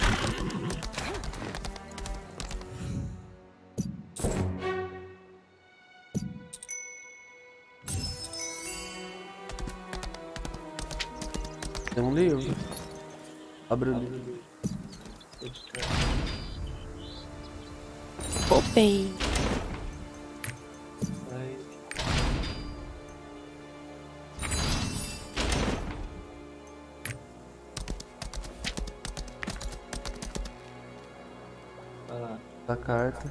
Tem um livro. Abre o livro. Open. Da carta.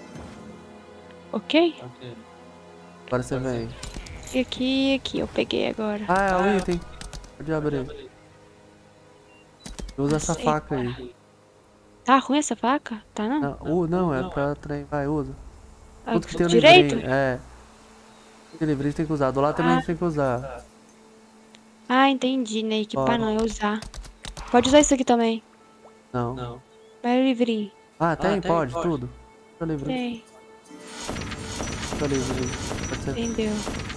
Ok? Agora você vem. E aqui, aqui, eu peguei agora. Ah, é o item. Pode abrir. Usa essa Aceita. faca aí. Tá ruim essa faca? Tá não? Não, uh, não é pra trem. Vai, usa. Ah, Tudo que tem o direito? livrinho. É. Tem livrinho tem que usar. Do lado também Ah. tem que usar. Ah, entendi, né? Equipar Pode. não, é usar. Pode usar isso aqui também. Não. Não. Vai o livrinho. Ah, tem? Ah, tem, pode, pode. tudo. Deixa o livrinho. Tem. Deixa o livrinho. Pode ser. Entendeu.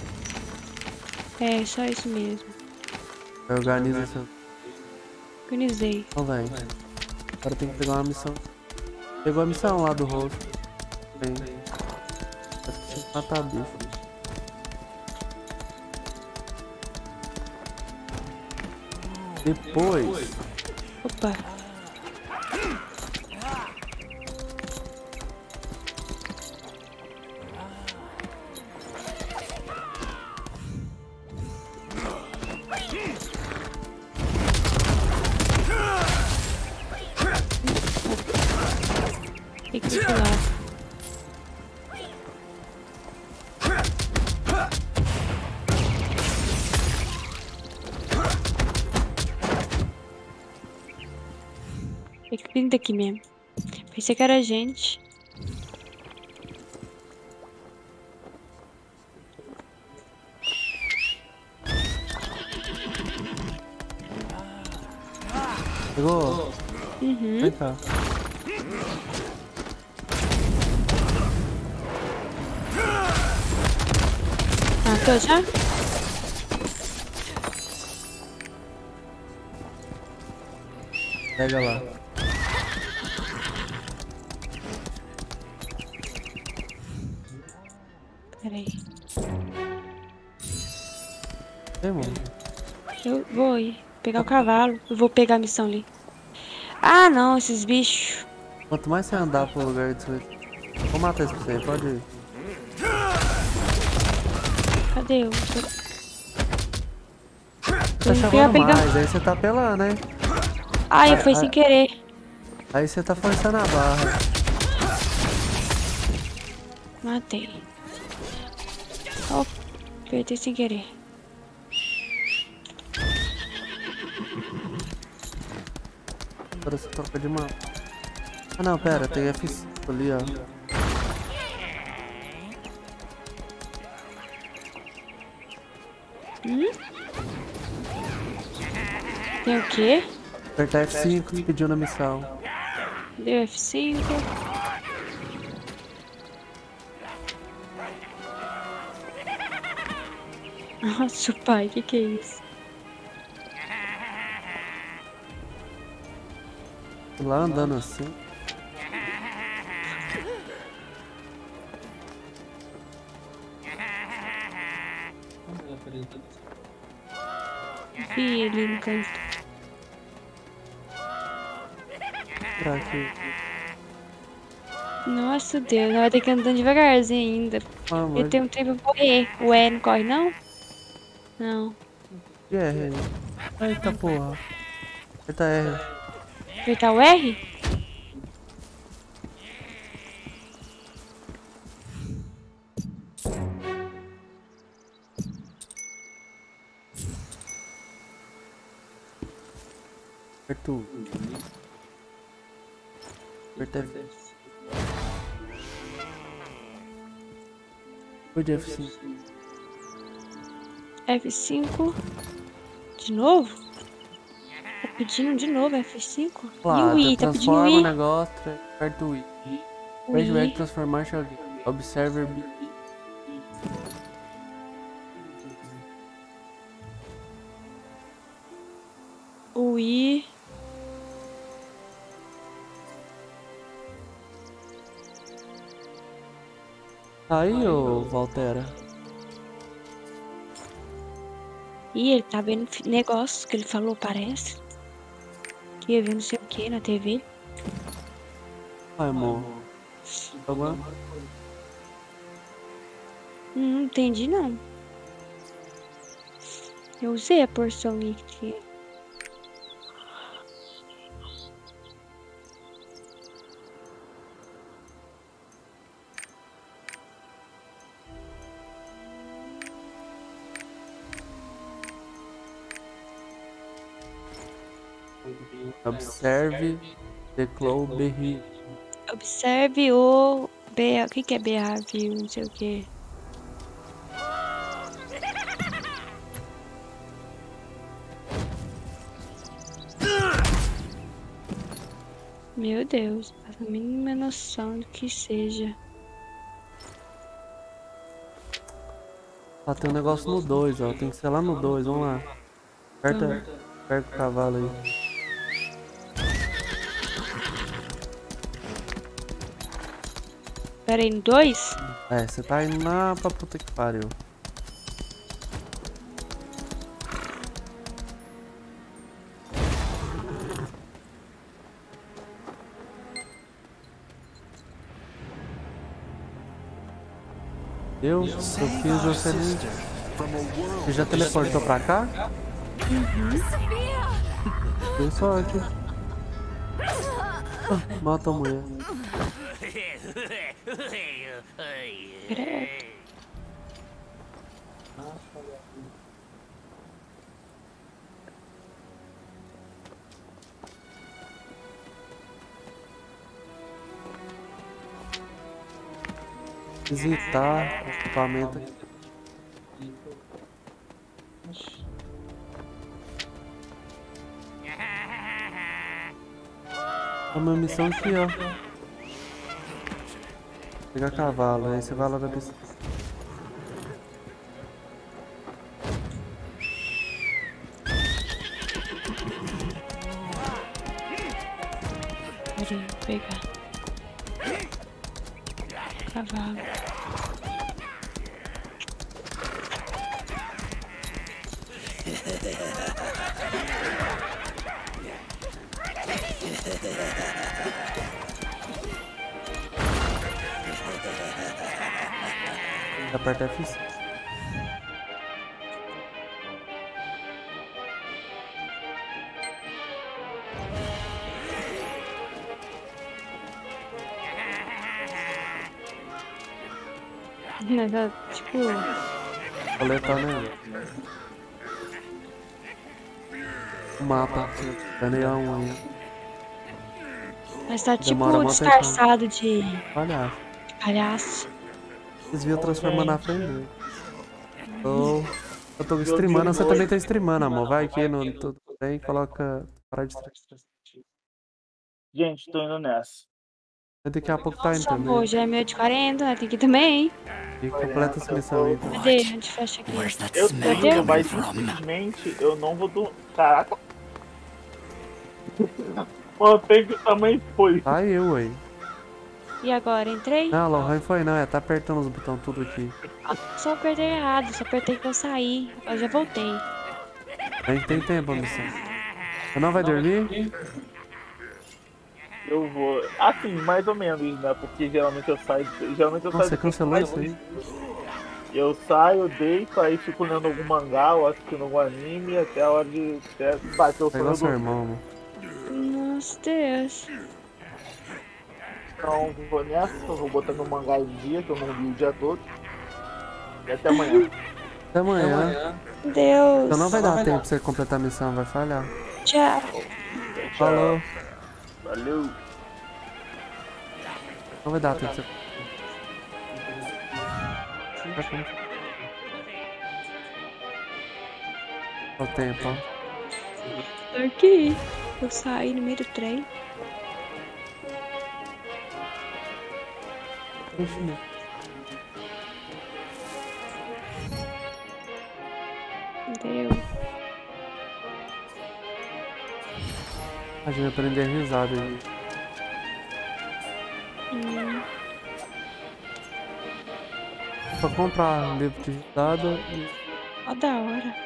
É, só isso mesmo. Organiza seu. Organizei. Então vem. Agora tem que pegar uma missão. Pegou a missão lá do rosto. Vem. Acho que tinha que matar bicho. Depois. Opa. Tem que pular. Tem que vir daqui mesmo. Pensei que era gente. Pegou? Uhum. Vem cá. Matou já? Pega lá. Peraí. Ei, mano. Eu vou ir pegar o cavalo. Eu vou pegar a missão ali. Ah, não, esses bichos. Quanto mais você andar pro lugar disso, vou matar esse pra você, pode ir. Cadê eu? Tá Eu chamando pegar... mais, aí você tá apelando, hein? Ai, aí, foi aí, sem querer. Aí você tá forçando a barra. Matei. Ó, apertei sem querer. Agora você troca de mão. Ah não, pera, tem F cinco ali, ó. Hum? Tem o quê? Apertar F cinco e pediu na missão. Deu F cinco. Nossa, pai, que que é isso? Lá andando assim. Vi ele no canto. Pra aqui. Nossa Deus, vai ter que andar devagarzinho ainda. Ah, Eu tenho um tempo pra correr. O E não corre, não? Não. E R aí? Eita porra. Aperta R. Apertar o R? Aperta o... Aperta F. Foi de F cinco. F cinco. De novo? Tá pedindo de novo F cinco? Lá, e o I? Tá pedindo o transforma o I? negócio, aperta o I. O I. Pede transformar alguém. Observer B. O I. Aí, ô Valtera. Ih, ele tá vendo negócio que ele falou, parece. Que ia ver não sei o que na T V. Ai, amor. Alguma? Não entendi, não. Eu usei a porção aqui. Observe the Clow Berry. Observe o B. O que que é B A, viu? Não sei o que. Meu Deus, não faço a mínima noção do que seja. Ah, tem um negócio no dois, ó. Tem que ser lá no dois, vamos lá. Aperta, aperta o cavalo aí. Pera aí, no dois? É, você tá indo lá pra puta que pariu. Eu, eu fiz você nem... Você já teleportou pra cá? Uhum. Deu sorte. Ah, mata a mulher. Credo. Visitar equipamento aqui. É uma missão aqui, ó. Pegar cavalo, aí você vai lá na pista. Peraí, vou pegar. Cavalo. Aperta F cinco. Tipo... Coletar, né? O mapa. Ganhei a unha. Mas tá tipo Demora disfarçado de... Palhaço. Palhaço. Vocês viram transformando na frente dele. Eu, eu tô streamando, você também tá streamando, amor. Vai aqui no tudo bem, coloca. Para de streamar. Gente, tô indo nessa. Daqui a pouco tá indo também. Amor, já é meio de quarenta, né? Tem que ir também. E completa essa missão aí. Cadê? A gente fecha aqui. Eu tenho, mas simplesmente eu não vou do. Caraca. Mano, tem que o tamanho foi. Ah, eu aí. E agora, entrei? Não, Lohan foi não, é, tá apertando os botões tudo aqui. Só apertei errado, só apertei que eu saí. Eu já voltei. A gente tem tempo a missão. Você não vai dormir? Eu vou. Assim, mais ou menos, né? Porque geralmente eu saio. Geralmente eu Nossa, saio. você cancelou isso aí? Eu saio, deito, aí fico lendo algum mangá ou assistindo algum anime até a hora de. Até bater o sono. Pegou seu irmão, mano. Nossa, Deus. Então vou nessa, eu vou botar meu mangá em dia, que eu não vi o dia todo. E até amanhã. Até amanhã. Deus. Então não vai dar tempo pra você completar a missão, vai falhar. Tchau. Falou. Valeu. Não vai dar tempo pra você. Olha o tempo, ó. Tô aqui. Eu saí no meio do trem. Deu. A gente vai aprender a risada aí. Hum. Só comprar um livro de risada e. Ó, da hora.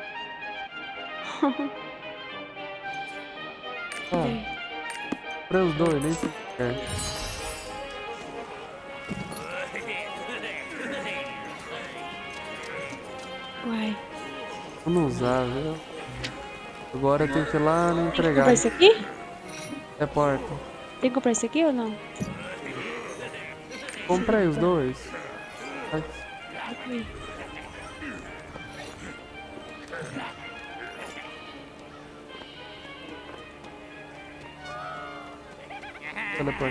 Ah, pra os dois, nem se quer. Uai. Vamos usar, viu? Agora eu tenho que ir lá e Tem que entregar. comprar isso aqui? É porta. Tem que comprar isso aqui ou não? Comprei os dois. Vai. Aqui. Teleporta.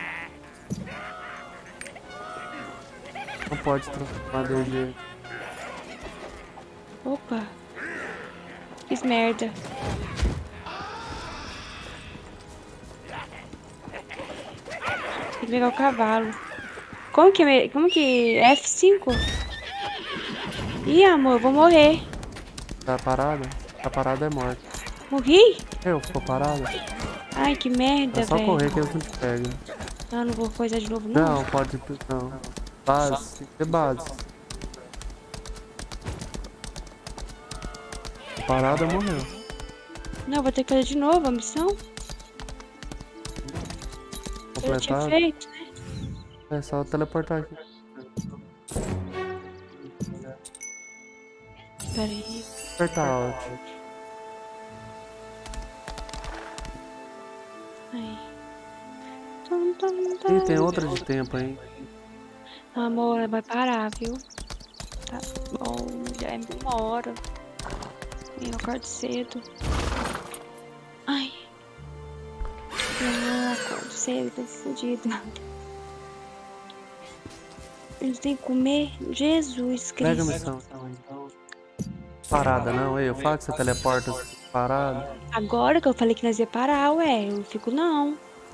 Não pode transformar D G. Opa. Fiz merda. Tem que pegar o cavalo. Como que é? Como que F cinco? Ih, amor, eu vou morrer. Tá parada? Tá parada é morta. Morri? Eu, ficou parada? Ai, que merda, É só velho. correr que eles não te pegam. Não, não vou coisar de novo, não. Não, pode. Não. Base, tem que ter base. Parada morreu. Não, vou ter que fazer de novo a missão. Eu tinha Completado. feito, né? É só teleportar aqui. Peraí. Apertar Alt. Aí. Tum, tum, tum. Ih, tem outra de tempo, hein? Amor, vai parar, viu? Tá bom, já é uma hora. Eu acordo cedo. Ai. Eu acordo cedo, tô fodida. Eles têm que comer. Jesus Cristo. Pega a missão. Parada, não. Ei, eu falo que você teleporta parada. Agora que eu falei que nós ia parar, ué. Eu não fico, não.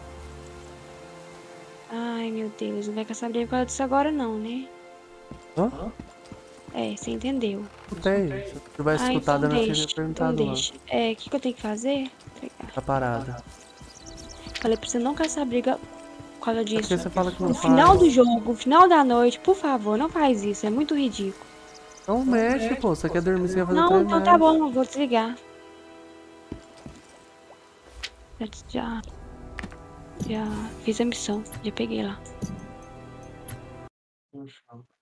Ai, meu Deus. Não vai querer saber por causa disso agora, não, né? Hã? É, você entendeu. Escutei. Se você tivesse Ah, escutado, então eu não deixa, tinha perguntado então lá. deixa. É, o que, que eu tenho que fazer? Pegar. Tá parada. Falei pra você não caçar essa briga por causa disso. você fala que não No faz. final do jogo, no final da noite, por favor, não faz isso. É muito ridículo. Não mexe, pô. Você quer dormir, você quer fazer Não, trem, então mexe. tá bom, eu vou desligar. Já, já, já fiz a missão, já peguei lá.